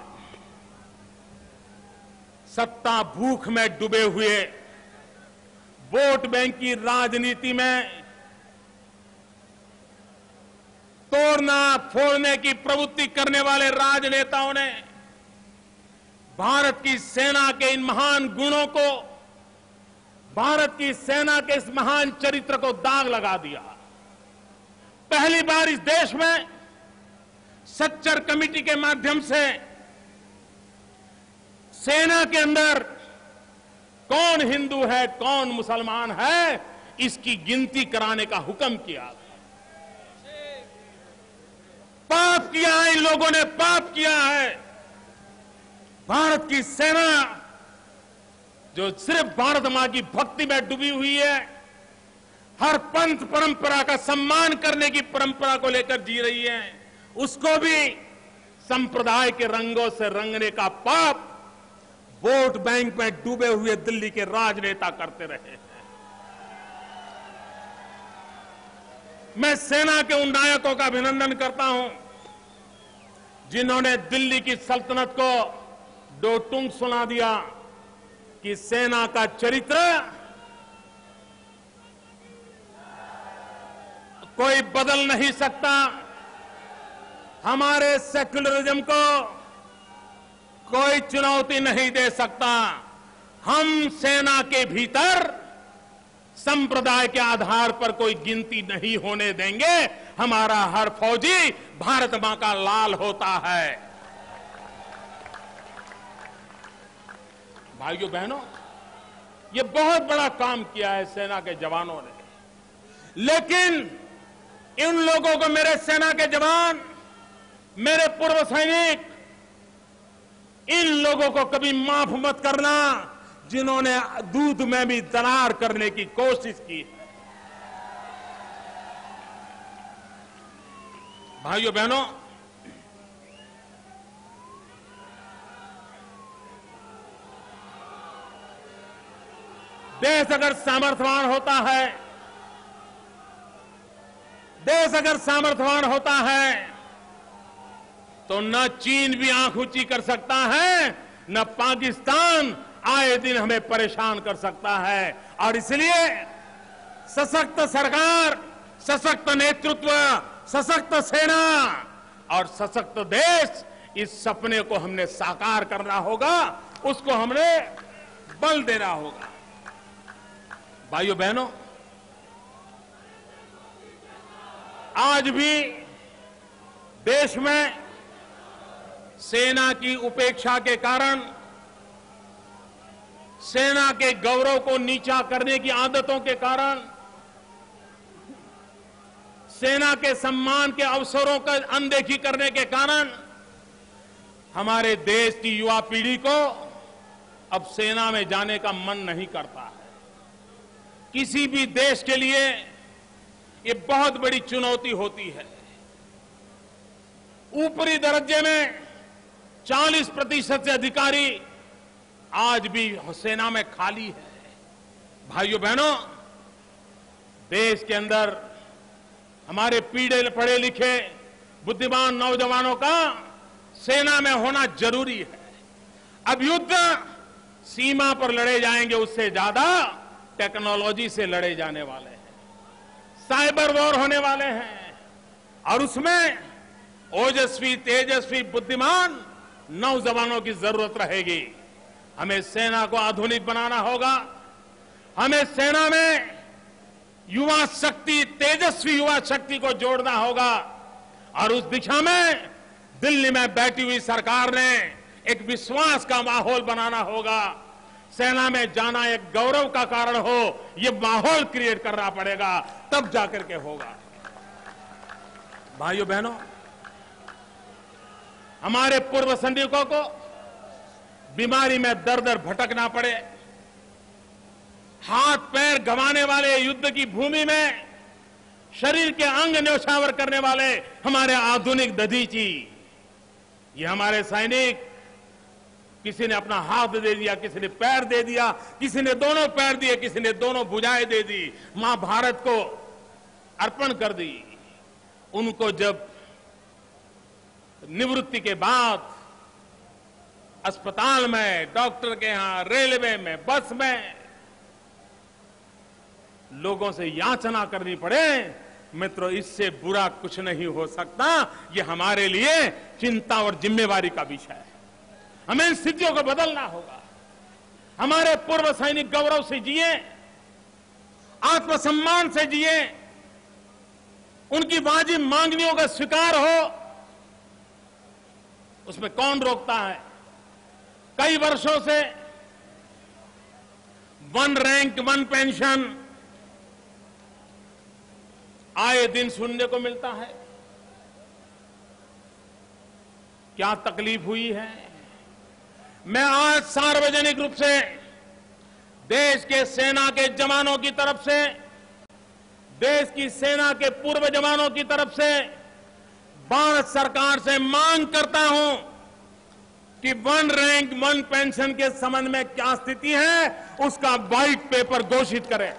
Speaker 1: सत्ता भूख में डूबे हुए, वोट बैंक की राजनीति में तोड़ना फोड़ने की प्रवृत्ति करने वाले राजनेताओं ने भारत की सेना के इन महान गुणों को, भारत की सेना के इस महान चरित्र को दाग लगा दिया। पहली बार इस देश में सच्चर कमेटी के माध्यम से सेना के अंदर कौन हिंदू है कौन मुसलमान है इसकी गिनती कराने का हुक्म किया। पाप किया है, इन लोगों ने पाप किया है। भारत की सेना जो सिर्फ भारत मां की भक्ति में डूबी हुई है, हर पंथ परंपरा का सम्मान करने की परंपरा को लेकर जी रही है, उसको भी संप्रदाय के रंगों से रंगने का पाप वोट बैंक में डूबे हुए दिल्ली के राजनेता करते रहे हैं। मैं सेना के उन नायकों का अभिनंदन करता हूं जिन्होंने दिल्ली की सल्तनत को दो टूंग सुना दिया कि सेना का चरित्र कोई बदल नहीं सकता, हमारे सेक्युलरिज्म को कोई चुनौती नहीं दे सकता। हम सेना के भीतर संप्रदाय के आधार पर कोई गिनती नहीं होने देंगे। हमारा हर फौजी भारत मां का लाल होता है। भाइयों बहनों, ये बहुत बड़ा काम किया है सेना के जवानों ने, लेकिन इन लोगों को, मेरे सेना के जवान, मेरे पूर्व सैनिक, इन लोगों को कभी माफ मत करना जिन्होंने दूध में भी दरार करने की कोशिश की। भाइयों बहनों, देश अगर सामर्थ्यवान होता है, देश अगर सामर्थ्यवान होता है तो न चीन भी आंख ऊंची कर सकता है, न पाकिस्तान आए दिन हमें परेशान कर सकता है। और इसलिए सशक्त सरकार, सशक्त नेतृत्व, सशक्त सेना और सशक्त देश, इस सपने को हमने साकार करना होगा, उसको हमने बल देना होगा। भाइयों बहनों, आज भी देश में सेना की उपेक्षा के कारण, सेना के गौरव को नीचा करने की आदतों के कारण, सेना के सम्मान के अवसरों का अनदेखी करने के कारण हमारे देश की युवा पीढ़ी को अब सेना में जाने का मन नहीं करता है। किसी भी देश के लिए ये बहुत बड़ी चुनौती होती है। ऊपरी दर्जे में चालीस प्रतिशत से अधिकारी आज भी सेना में खाली है। भाइयों बहनों, देश के अंदर हमारे पीढ़े पढ़े लिखे बुद्धिमान नौजवानों का सेना में होना जरूरी है। अब युद्ध सीमा पर लड़े जाएंगे, उससे ज्यादा टेक्नोलॉजी से लड़े जाने वाले हैं, साइबर वॉर होने वाले हैं, और उसमें ओजस्वी तेजस्वी बुद्धिमान नौजवानों की जरूरत रहेगी। हमें सेना को आधुनिक बनाना होगा। हमें सेना में युवा शक्ति, तेजस्वी युवा शक्ति को जोड़ना होगा, और उस दिशा में दिल्ली में बैठी हुई सरकार ने एक विश्वास का माहौल बनाना होगा। सेना में जाना एक गौरव का कारण हो, ये माहौल क्रिएट करना पड़ेगा, तब जाकर के होगा। भाइयों बहनों, हमारे पूर्व सैनिकों को बीमारी में दर दर भटकना पड़े, हाथ पैर गंवाने वाले युद्ध की भूमि में शरीर के अंग न्यौछावर करने वाले हमारे आधुनिक दधीची, ये हमारे सैनिक, किसी ने अपना हाथ दे दिया, किसी ने पैर दे दिया, किसी ने दोनों पैर दिए, किसी ने दोनों भुजाएं दे दी, मां भारत को अर्पण कर दी। उनको जब निवृत्ति के बाद अस्पताल में, डॉक्टर के यहां, रेलवे में, बस में लोगों से याचना करनी पड़े, मित्रों, इससे बुरा कुछ नहीं हो सकता। ये हमारे लिए चिंता और जिम्मेवारी का विषय है। हमें इन स्थितियों को बदलना होगा। हमारे पूर्व सैनिक गौरव से जिए, आत्मसम्मान से जिए, उनकी वाजिब मांगनियों का स्वीकार हो, उसमें कौन रोकता है। कई वर्षों से वन रैंक वन पेंशन आए दिन सुनने को मिलता है। क्या तकलीफ हुई है। मैं आज सार्वजनिक रूप से देश के सेना के जवानों की तरफ से, देश की सेना के पूर्व जवानों की तरफ से भारत सरकार से मांग करता हूं कि वन रैंक वन पेंशन के संबंध में क्या स्थिति है, उसका व्हाइट पेपर घोषित करें,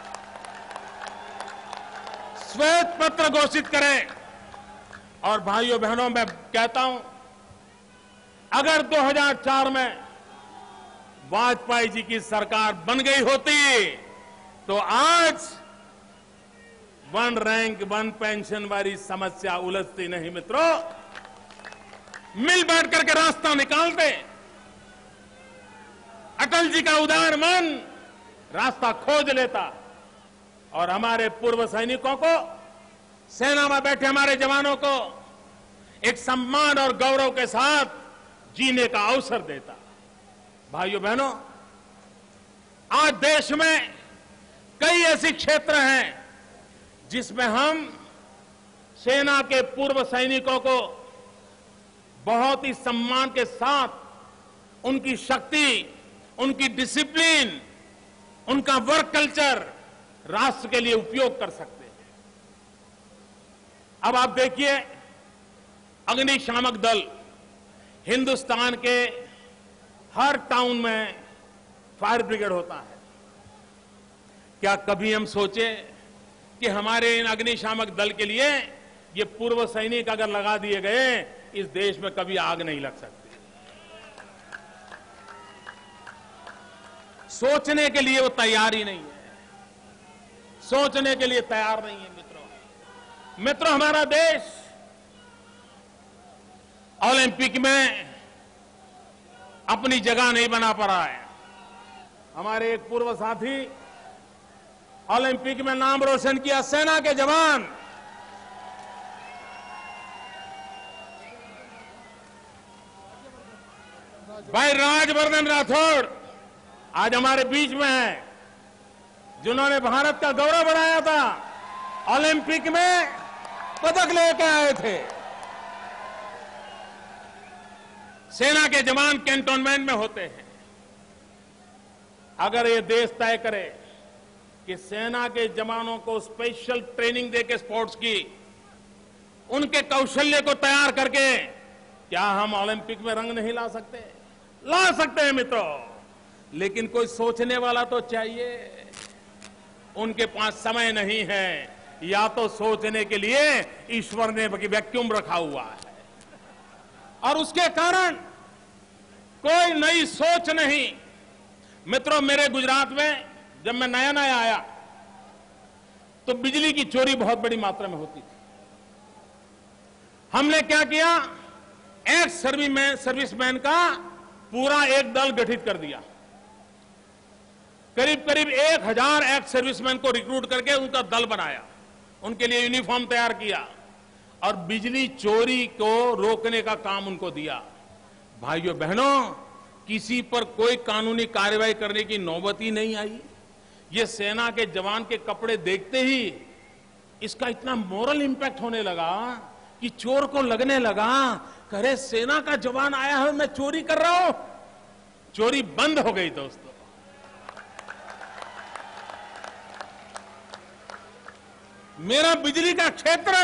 Speaker 1: श्वेत पत्र घोषित करें। और भाइयों बहनों, मैं कहता हूं, अगर दो हज़ार चार में वाजपेयी जी की सरकार बन गई होती तो आज वन रैंक वन पेंशन वाली समस्या उलझती नहीं। मित्रों, मिल बैठ करके रास्ता निकालते। अटल जी का उदार मन रास्ता खोज लेता, और हमारे पूर्व सैनिकों को, सेना में बैठे हमारे जवानों को एक सम्मान और गौरव के साथ जीने का अवसर देता। भाइयों बहनों, आज देश में कई ऐसे क्षेत्र हैं जिसमें हम सेना के पूर्व सैनिकों को बहुत ही सम्मान के साथ उनकी शक्ति, उनकी डिसिप्लिन, उनका वर्क कल्चर राष्ट्र के लिए उपयोग कर सकते हैं। अब आप देखिए, अग्निशामक दल, हिंदुस्तान के हर टाउन में फायर ब्रिगेड होता है। क्या कभी हम सोचे कि हमारे इन अग्निशामक दल के लिए ये पूर्व सैनिक अगर लगा दिए गए, इस देश में कभी आग नहीं लग सकती। सोचने के लिए वो तैयार ही नहीं है, सोचने के लिए तैयार नहीं है। मित्रों मित्रों हमारा देश ओलंपिक में अपनी जगह नहीं बना पा रहा है। हमारे एक पूर्व साथी ओलंपिक में नाम रोशन किया, सेना के जवान भाई राजवर्धन राठौड़ आज हमारे बीच में है, जिन्होंने भारत का गौरव बढ़ाया था, ओलंपिक में पदक लेकर आए थे। सेना के जवान कैंटोनमेंट में होते हैं, अगर ये देश तय करे कि सेना के जवानों को स्पेशल ट्रेनिंग देके स्पोर्ट्स की, उनके कौशल्य को तैयार करके, क्या हम ओलंपिक में रंग नहीं ला सकते? ला सकते हैं मित्रों, लेकिन कोई सोचने वाला तो चाहिए। उनके पास समय नहीं है, या तो सोचने के लिए ईश्वर ने वैक्यूम रखा हुआ है और उसके कारण कोई नई सोच नहीं। मित्रों, मेरे गुजरात में जब मैं नया नया आया तो बिजली की चोरी बहुत बड़ी मात्रा में होती थी। हमने क्या किया, एक्स सर्विसमैन सर्विसमैन का पूरा एक दल गठित कर दिया। करीब करीब एक हजार एक्स सर्विसमैन को रिक्रूट करके उनका दल बनाया, उनके लिए यूनिफॉर्म तैयार किया और बिजली चोरी को रोकने का काम उनको दिया। भाइयों बहनों, किसी पर कोई कानूनी कार्रवाई करने की नौबत ही नहीं आई। ये सेना के जवान के कपड़े देखते ही इसका इतना मोरल इंपैक्ट होने लगा कि चोर को लगने लगा, करे सेना का जवान आया है, मैं चोरी कर रहा हूं। चोरी बंद हो गई दोस्तों। मेरा बिजली का क्षेत्र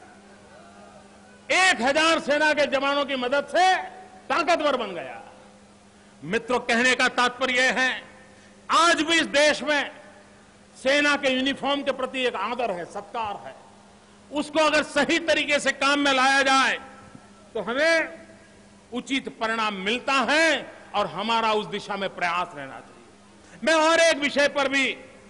Speaker 1: एक हजार सेना के जवानों की मदद से ताकतवर बन गया। मित्रों, कहने का तात्पर्य है, आज भी इस देश में सेना के यूनिफॉर्म के प्रति एक आदर है, सत्कार है। उसको अगर सही तरीके से काम में लाया जाए तो हमें उचित परिणाम मिलता है और हमारा उस दिशा में प्रयास रहना चाहिए। मैं और एक विषय पर भी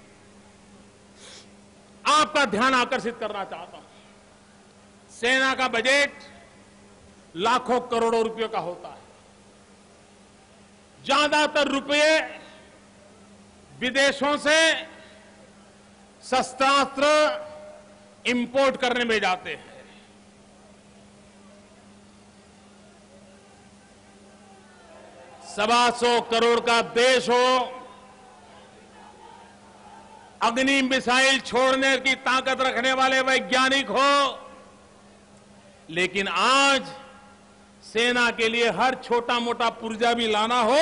Speaker 1: आपका ध्यान आकर्षित करना चाहता हूं। सेना का बजट लाखों करोड़ों रुपयों का होता है। ज्यादातर रुपए विदेशों से शस्त्रास्त्र इंपोर्ट करने में जाते हैं। सवा सौ करोड़ का देश हो, अग्नि मिसाइल छोड़ने की ताकत रखने वाले वैज्ञानिक हो, लेकिन आज सेना के लिए हर छोटा मोटा पुर्जा भी लाना हो,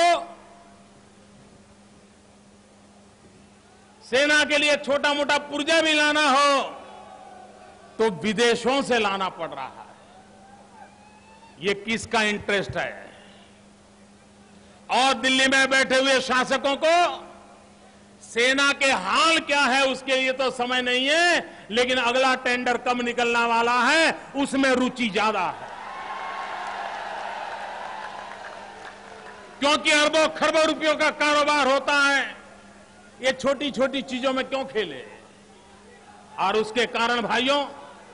Speaker 1: सेना के लिए छोटा मोटा पुर्जा भी लाना हो तो विदेशों से लाना पड़ रहा है। ये किसका इंटरेस्ट है? और दिल्ली में बैठे हुए शासकों को सेना के हाल क्या है उसके लिए तो समय नहीं है, लेकिन अगला टेंडर कब निकलने वाला है उसमें रुचि ज्यादा है। क्योंकि अरबों खरबों रुपयों का कारोबार होता है, ये छोटी छोटी चीजों में क्यों खेले? और उसके कारण भाइयों,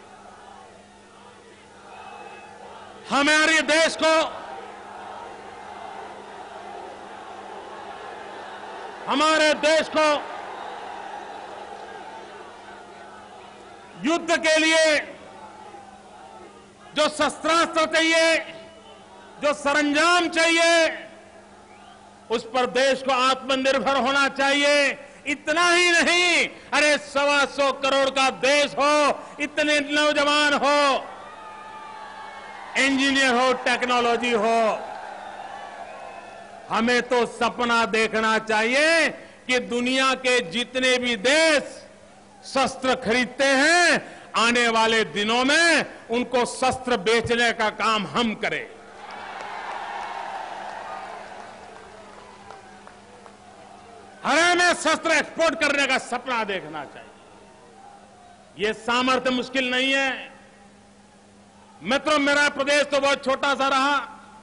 Speaker 1: हमारे देश को हमारे देश को युद्ध के लिए जो शस्त्रास्त्र चाहिए, जो सरंजाम चाहिए, उस पर देश को आत्मनिर्भर होना चाहिए। इतना ही नहीं, अरे सवा सौ करोड़ का देश हो, इतने नौजवान हो, इंजीनियर हो, टेक्नोलॉजी हो, हमें तो सपना देखना चाहिए कि दुनिया के जितने भी देश शस्त्र खरीदते हैं, आने वाले दिनों में उनको शस्त्र बेचने का काम हम करें। हमें शस्त्र एक्सपोर्ट करने का सपना देखना चाहिए। यह सामर्थ्य मुश्किल नहीं है। मित्रों, मेरा प्रदेश तो बहुत छोटा सा रहा,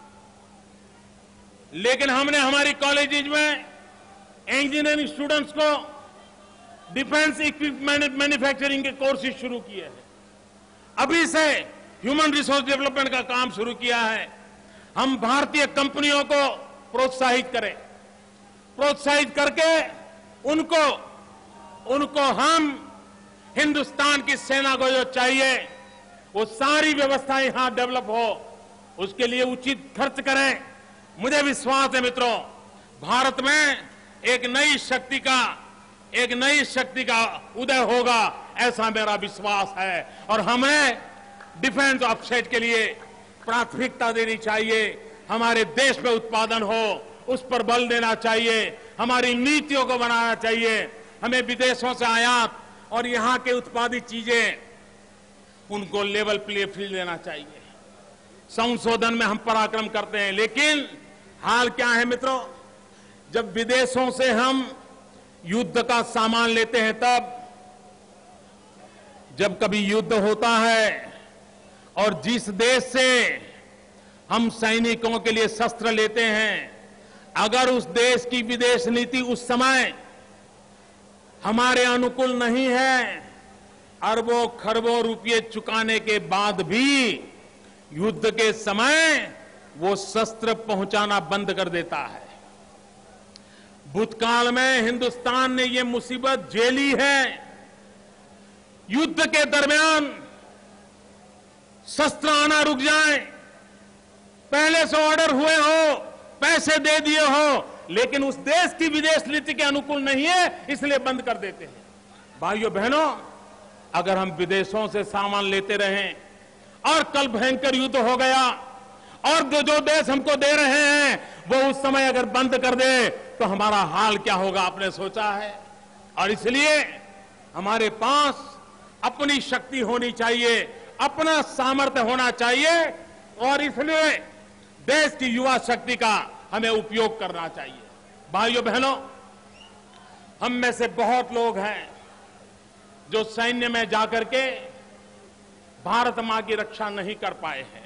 Speaker 1: लेकिन हमने हमारी कॉलेजेज में इंजीनियरिंग स्टूडेंट्स को डिफेंस इक्विपमेंट मैन्युफैक्चरिंग के कोर्सेज शुरू किए हैं। अभी से ह्यूमन रिसोर्स डेवलपमेंट का काम शुरू किया है। हम भारतीय कंपनियों को प्रोत्साहित करें, प्रोत्साहित करके उनको उनको हम हिंदुस्तान की सेना को जो चाहिए वो सारी व्यवस्थाएं यहां डेवलप हो, उसके लिए उचित खर्च करें। मुझे विश्वास है मित्रों, भारत में एक नई शक्ति का एक नई शक्ति का उदय होगा, ऐसा मेरा विश्वास है। और हमें डिफेंस ऑफसेट के लिए प्राथमिकता देनी चाहिए। हमारे देश में उत्पादन हो, उस पर बल देना चाहिए। हमारी नीतियों को बनाना चाहिए। हमें विदेशों से आयात और यहां के उत्पादित चीजें उनको लेवल प्ले फील्ड देना चाहिए। संशोधन में हम पराक्रम करते हैं, लेकिन हाल क्या है मित्रों, जब विदेशों से हम युद्ध का सामान लेते हैं, तब जब कभी युद्ध होता है और जिस देश से हम सैनिकों के लिए शस्त्र लेते हैं, अगर उस देश की विदेश नीति उस समय हमारे अनुकूल नहीं है, अरबों खरबों रुपये चुकाने के बाद भी युद्ध के समय वो शस्त्र पहुंचाना बंद कर देता है। भूतकाल में हिंदुस्तान ने ये मुसीबत झेली है। युद्ध के दरमियान शस्त्र आना रुक जाए, पहले से ऑर्डर हुए हो, पैसे दे दिए हो, लेकिन उस देश की विदेश नीति के अनुकूल नहीं है, इसलिए बंद कर देते हैं। भाइयों बहनों, अगर हम विदेशों से सामान लेते रहें और कल भयंकर युद्ध हो गया और जो जो देश हमको दे रहे हैं वो उस समय अगर बंद कर दे तो हमारा हाल क्या होगा, आपने सोचा है? और इसलिए हमारे पास अपनी शक्ति होनी चाहिए, अपना सामर्थ्य होना चाहिए और इसलिए देश की युवा शक्ति का हमें उपयोग करना चाहिए। भाइयों बहनों, हम में से बहुत लोग हैं जो सैन्य में जाकर के भारत मां की रक्षा नहीं कर पाए हैं,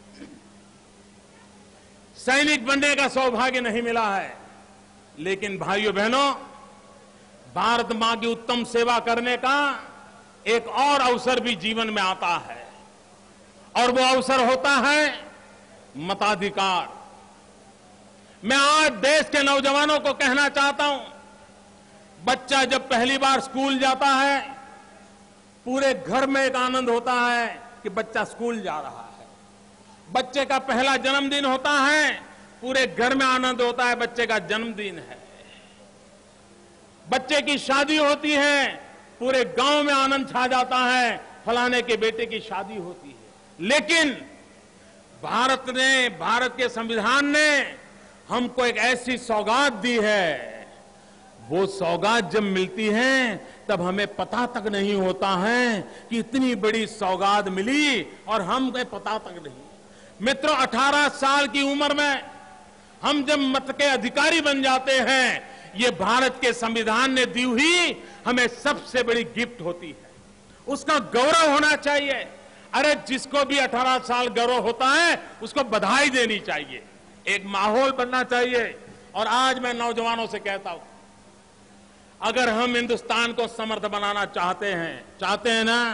Speaker 1: सैनिक बनने का सौभाग्य नहीं मिला है। लेकिन भाइयों बहनों, भारत मां की उत्तम सेवा करने का एक और अवसर भी जीवन में आता है और वो अवसर होता है मताधिकार। मैं आज देश के नौजवानों को कहना चाहता हूं, बच्चा जब पहली बार स्कूल जाता है, पूरे घर में एक आनंद होता है कि बच्चा स्कूल जा रहा है। बच्चे का पहला जन्मदिन होता है, पूरे घर में आनंद होता है, बच्चे का जन्मदिन है। बच्चे की शादी होती है, पूरे गांव में आनंद छा जाता है, फलाने के बेटे की शादी होती है। लेकिन भारत ने, भारत के संविधान ने हमको एक ऐसी सौगात दी है, वो सौगात जब मिलती है तब हमें पता तक नहीं होता है कि इतनी बड़ी सौगात मिली और हमें पता तक नहीं। मित्रों, अठारह साल की उम्र में हम जब मत के अधिकारी बन जाते हैं, ये भारत के संविधान ने दी हुई हमें सबसे बड़ी गिफ्ट होती है, उसका गौरव होना चाहिए। अरे जिसको भी अठारह साल गौरव होता है उसको बधाई देनी चाहिए, एक माहौल बनना चाहिए। और आज मैं नौजवानों से कहता हूं, अगर हम हिंदुस्तान को समर्थ बनाना चाहते हैं, चाहते हैं ना,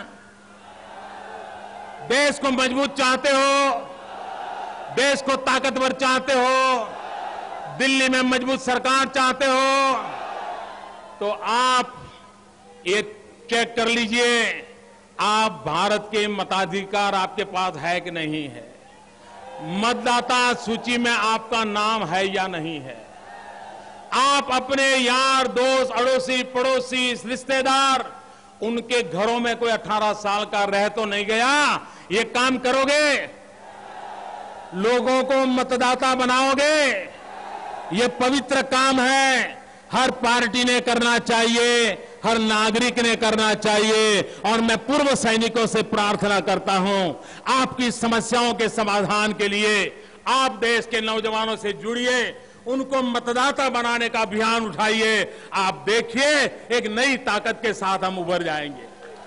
Speaker 1: देश को मजबूत चाहते हो, देश को ताकतवर चाहते हो, दिल्ली में मजबूत सरकार चाहते हो, तो आप ये चेक कर लीजिए, आप भारत के मताधिकार आपके पास है कि नहीं है, मतदाता सूची में आपका नाम है या नहीं है, आप अपने यार दोस्त अड़ोसी पड़ोसी रिश्तेदार उनके घरों में कोई अठारह साल का रह तो नहीं गया, ये काम करोगे, लोगों को मतदाता बनाओगे, ये पवित्र काम है, हर पार्टी ने करना चाहिए, हर नागरिक ने करना चाहिए। और मैं पूर्व सैनिकों से प्रार्थना करता हूं, आपकी समस्याओं के समाधान के लिए आप देश के नौजवानों से जुड़िए, उनको मतदाता बनाने का अभियान उठाइए। आप देखिए, एक नई ताकत के साथ हम उभर जाएंगे।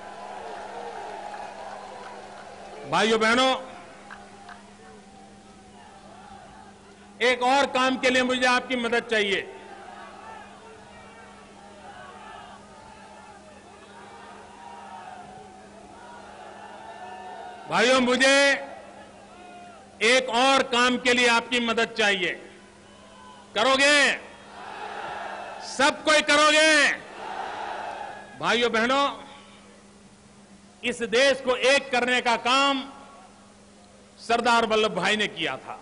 Speaker 1: भाइयों बहनों, एक और काम के लिए मुझे आपकी मदद चाहिए। भाइयों, मुझे एक और काम के लिए आपकी मदद चाहिए। करोगे? सब कोई करोगे? भाइयों बहनों, इस देश को एक करने का काम सरदार वल्लभ भाई ने किया था।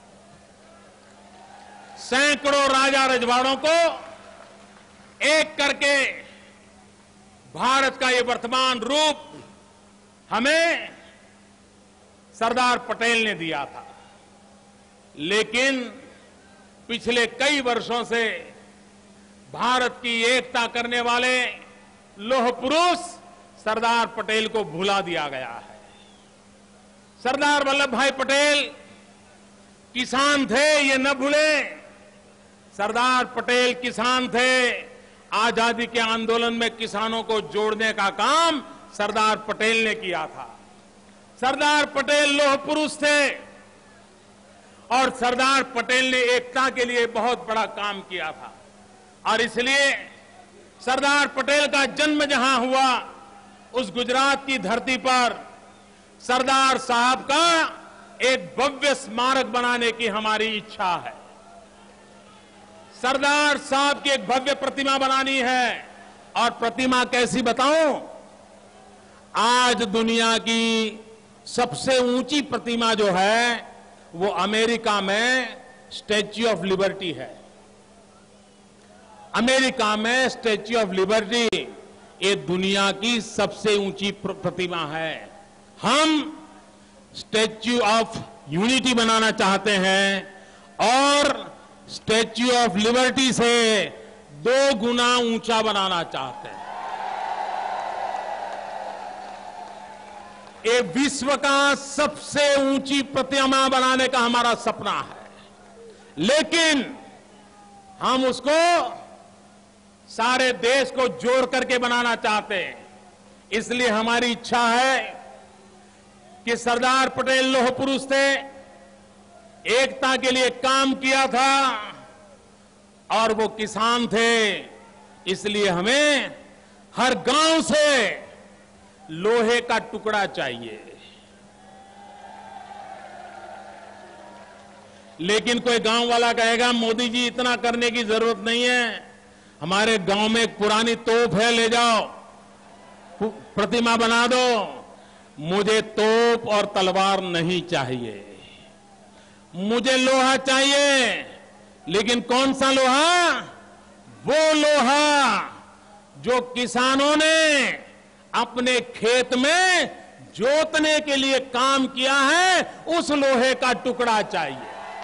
Speaker 1: सैकड़ों राजा रजवाड़ों को एक करके भारत का ये वर्तमान रूप हमें सरदार पटेल ने दिया था। लेकिन पिछले कई वर्षों से भारत की एकता करने वाले लौह पुरुष सरदार पटेल को भुला दिया गया है। सरदार वल्लभ भाई पटेल किसान थे, ये न भूलें। सरदार पटेल किसान थे। आजादी के आंदोलन में किसानों को जोड़ने का काम सरदार पटेल ने किया था। सरदार पटेल लौह पुरुष थे और सरदार पटेल ने एकता के लिए बहुत बड़ा काम किया था। और इसलिए सरदार पटेल का जन्म जहां हुआ, उस गुजरात की धरती पर सरदार साहब का एक भव्य स्मारक बनाने की हमारी इच्छा है। सरदार साहब की एक भव्य प्रतिमा बनानी है। और प्रतिमा कैसी बताऊं? आज दुनिया की सबसे ऊंची प्रतिमा जो है वो अमेरिका में स्टैच्यू ऑफ लिबर्टी है। अमेरिका में स्टैच्यू ऑफ लिबर्टी ये दुनिया की सबसे ऊंची प्रतिमा है। हम स्टैच्यू ऑफ यूनिटी बनाना चाहते हैं और स्टैच्यू ऑफ लिबर्टी से दो गुना ऊंचा बनाना चाहते हैं। ये विश्व का सबसे ऊंची प्रतिमा बनाने का हमारा सपना है, लेकिन हम उसको सारे देश को जोड़ करके बनाना चाहते हैं। इसलिए हमारी इच्छा है कि सरदार पटेल लौह पुरुष थे, एकता के लिए काम किया था और वो किसान थे। इसलिए हमें हर गांव से लोहे का टुकड़ा चाहिए। लेकिन कोई गांव वाला कहेगा मोदी जी इतना करने की जरूरत नहीं है, हमारे गांव में एक पुरानी तोप है, ले जाओ प्रतिमा बना दो। मुझे तोप और तलवार नहीं चाहिए, मुझे लोहा चाहिए। लेकिन कौन सा लोहा? वो लोहा जो किसानों ने अपने खेत में जोतने के लिए काम किया है, उस लोहे का टुकड़ा चाहिए।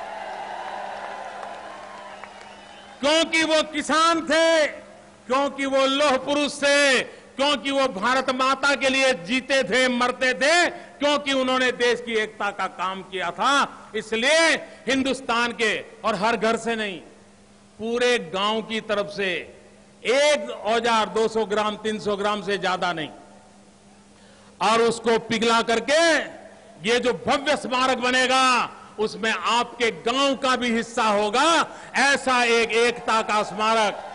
Speaker 1: क्योंकि वो किसान थे, क्योंकि वो लौह पुरुष थे, क्योंकि वो भारत माता के लिए जीते थे, मरते थे, क्योंकि उन्होंने देश की एकता का काम किया था। इसलिए हिंदुस्तान के, और हर घर से नहीं, पूरे गांव की तरफ से एक औजार दो सौ ग्राम तीन सौ ग्राम से ज्यादा नहीं, और उसको पिघला करके ये जो भव्य स्मारक बनेगा उसमें आपके गांव का भी हिस्सा होगा। ऐसा एक एकता का स्मारक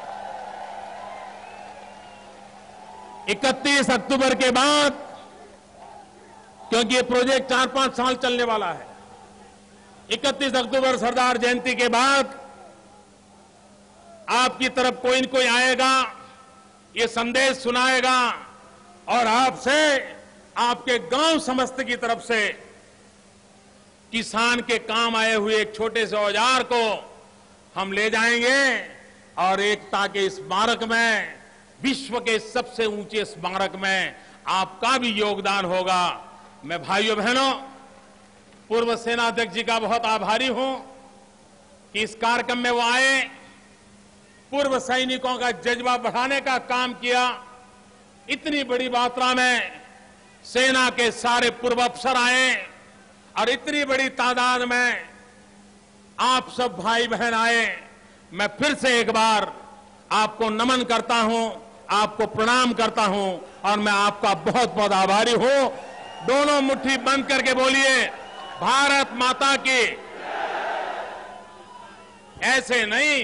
Speaker 1: इकतीस अक्टूबर के बाद, क्योंकि ये प्रोजेक्ट चार पांच साल चलने वाला है, इकतीस अक्टूबर सरदार जयंती के बाद आपकी तरफ कोई न कोई आएगा, ये संदेश सुनाएगा और आपसे, आपके गांव समस्त की तरफ से किसान के काम आए हुए एक छोटे से औजार को हम ले जाएंगे और एकता के स्मारक में, विश्व के सबसे ऊंचे स्मारक में आपका भी योगदान होगा। मैं भाइयों बहनों, पूर्व सेनाध्यक्ष जी का बहुत आभारी हूं कि इस कार्यक्रम में वो आए, पूर्व सैनिकों का जज्बा बढ़ाने का काम किया। इतनी बड़ी मात्रा में सेना के सारे पूर्व अफसर आए और इतनी बड़ी तादाद में आप सब भाई बहन आए। मैं फिर से एक बार आपको नमन करता हूं, आपको प्रणाम करता हूं और मैं आपका बहुत बहुत आभारी हूं। दोनों मुट्ठी बंद करके बोलिए, भारत माता की। ऐसे नहीं,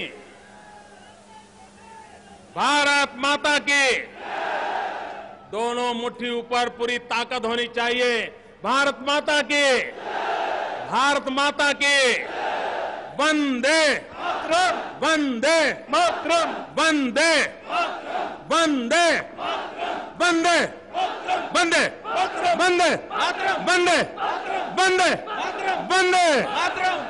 Speaker 1: भारत माता की। दोनों मुट्ठी ऊपर, पूरी ताकत होनी चाहिए। भारत माता की, भारत माता की। वंदे मातरम, वंदे मातरम, वंदे वंदे वंदे वंदे वंदे वंदे वंदे वंदे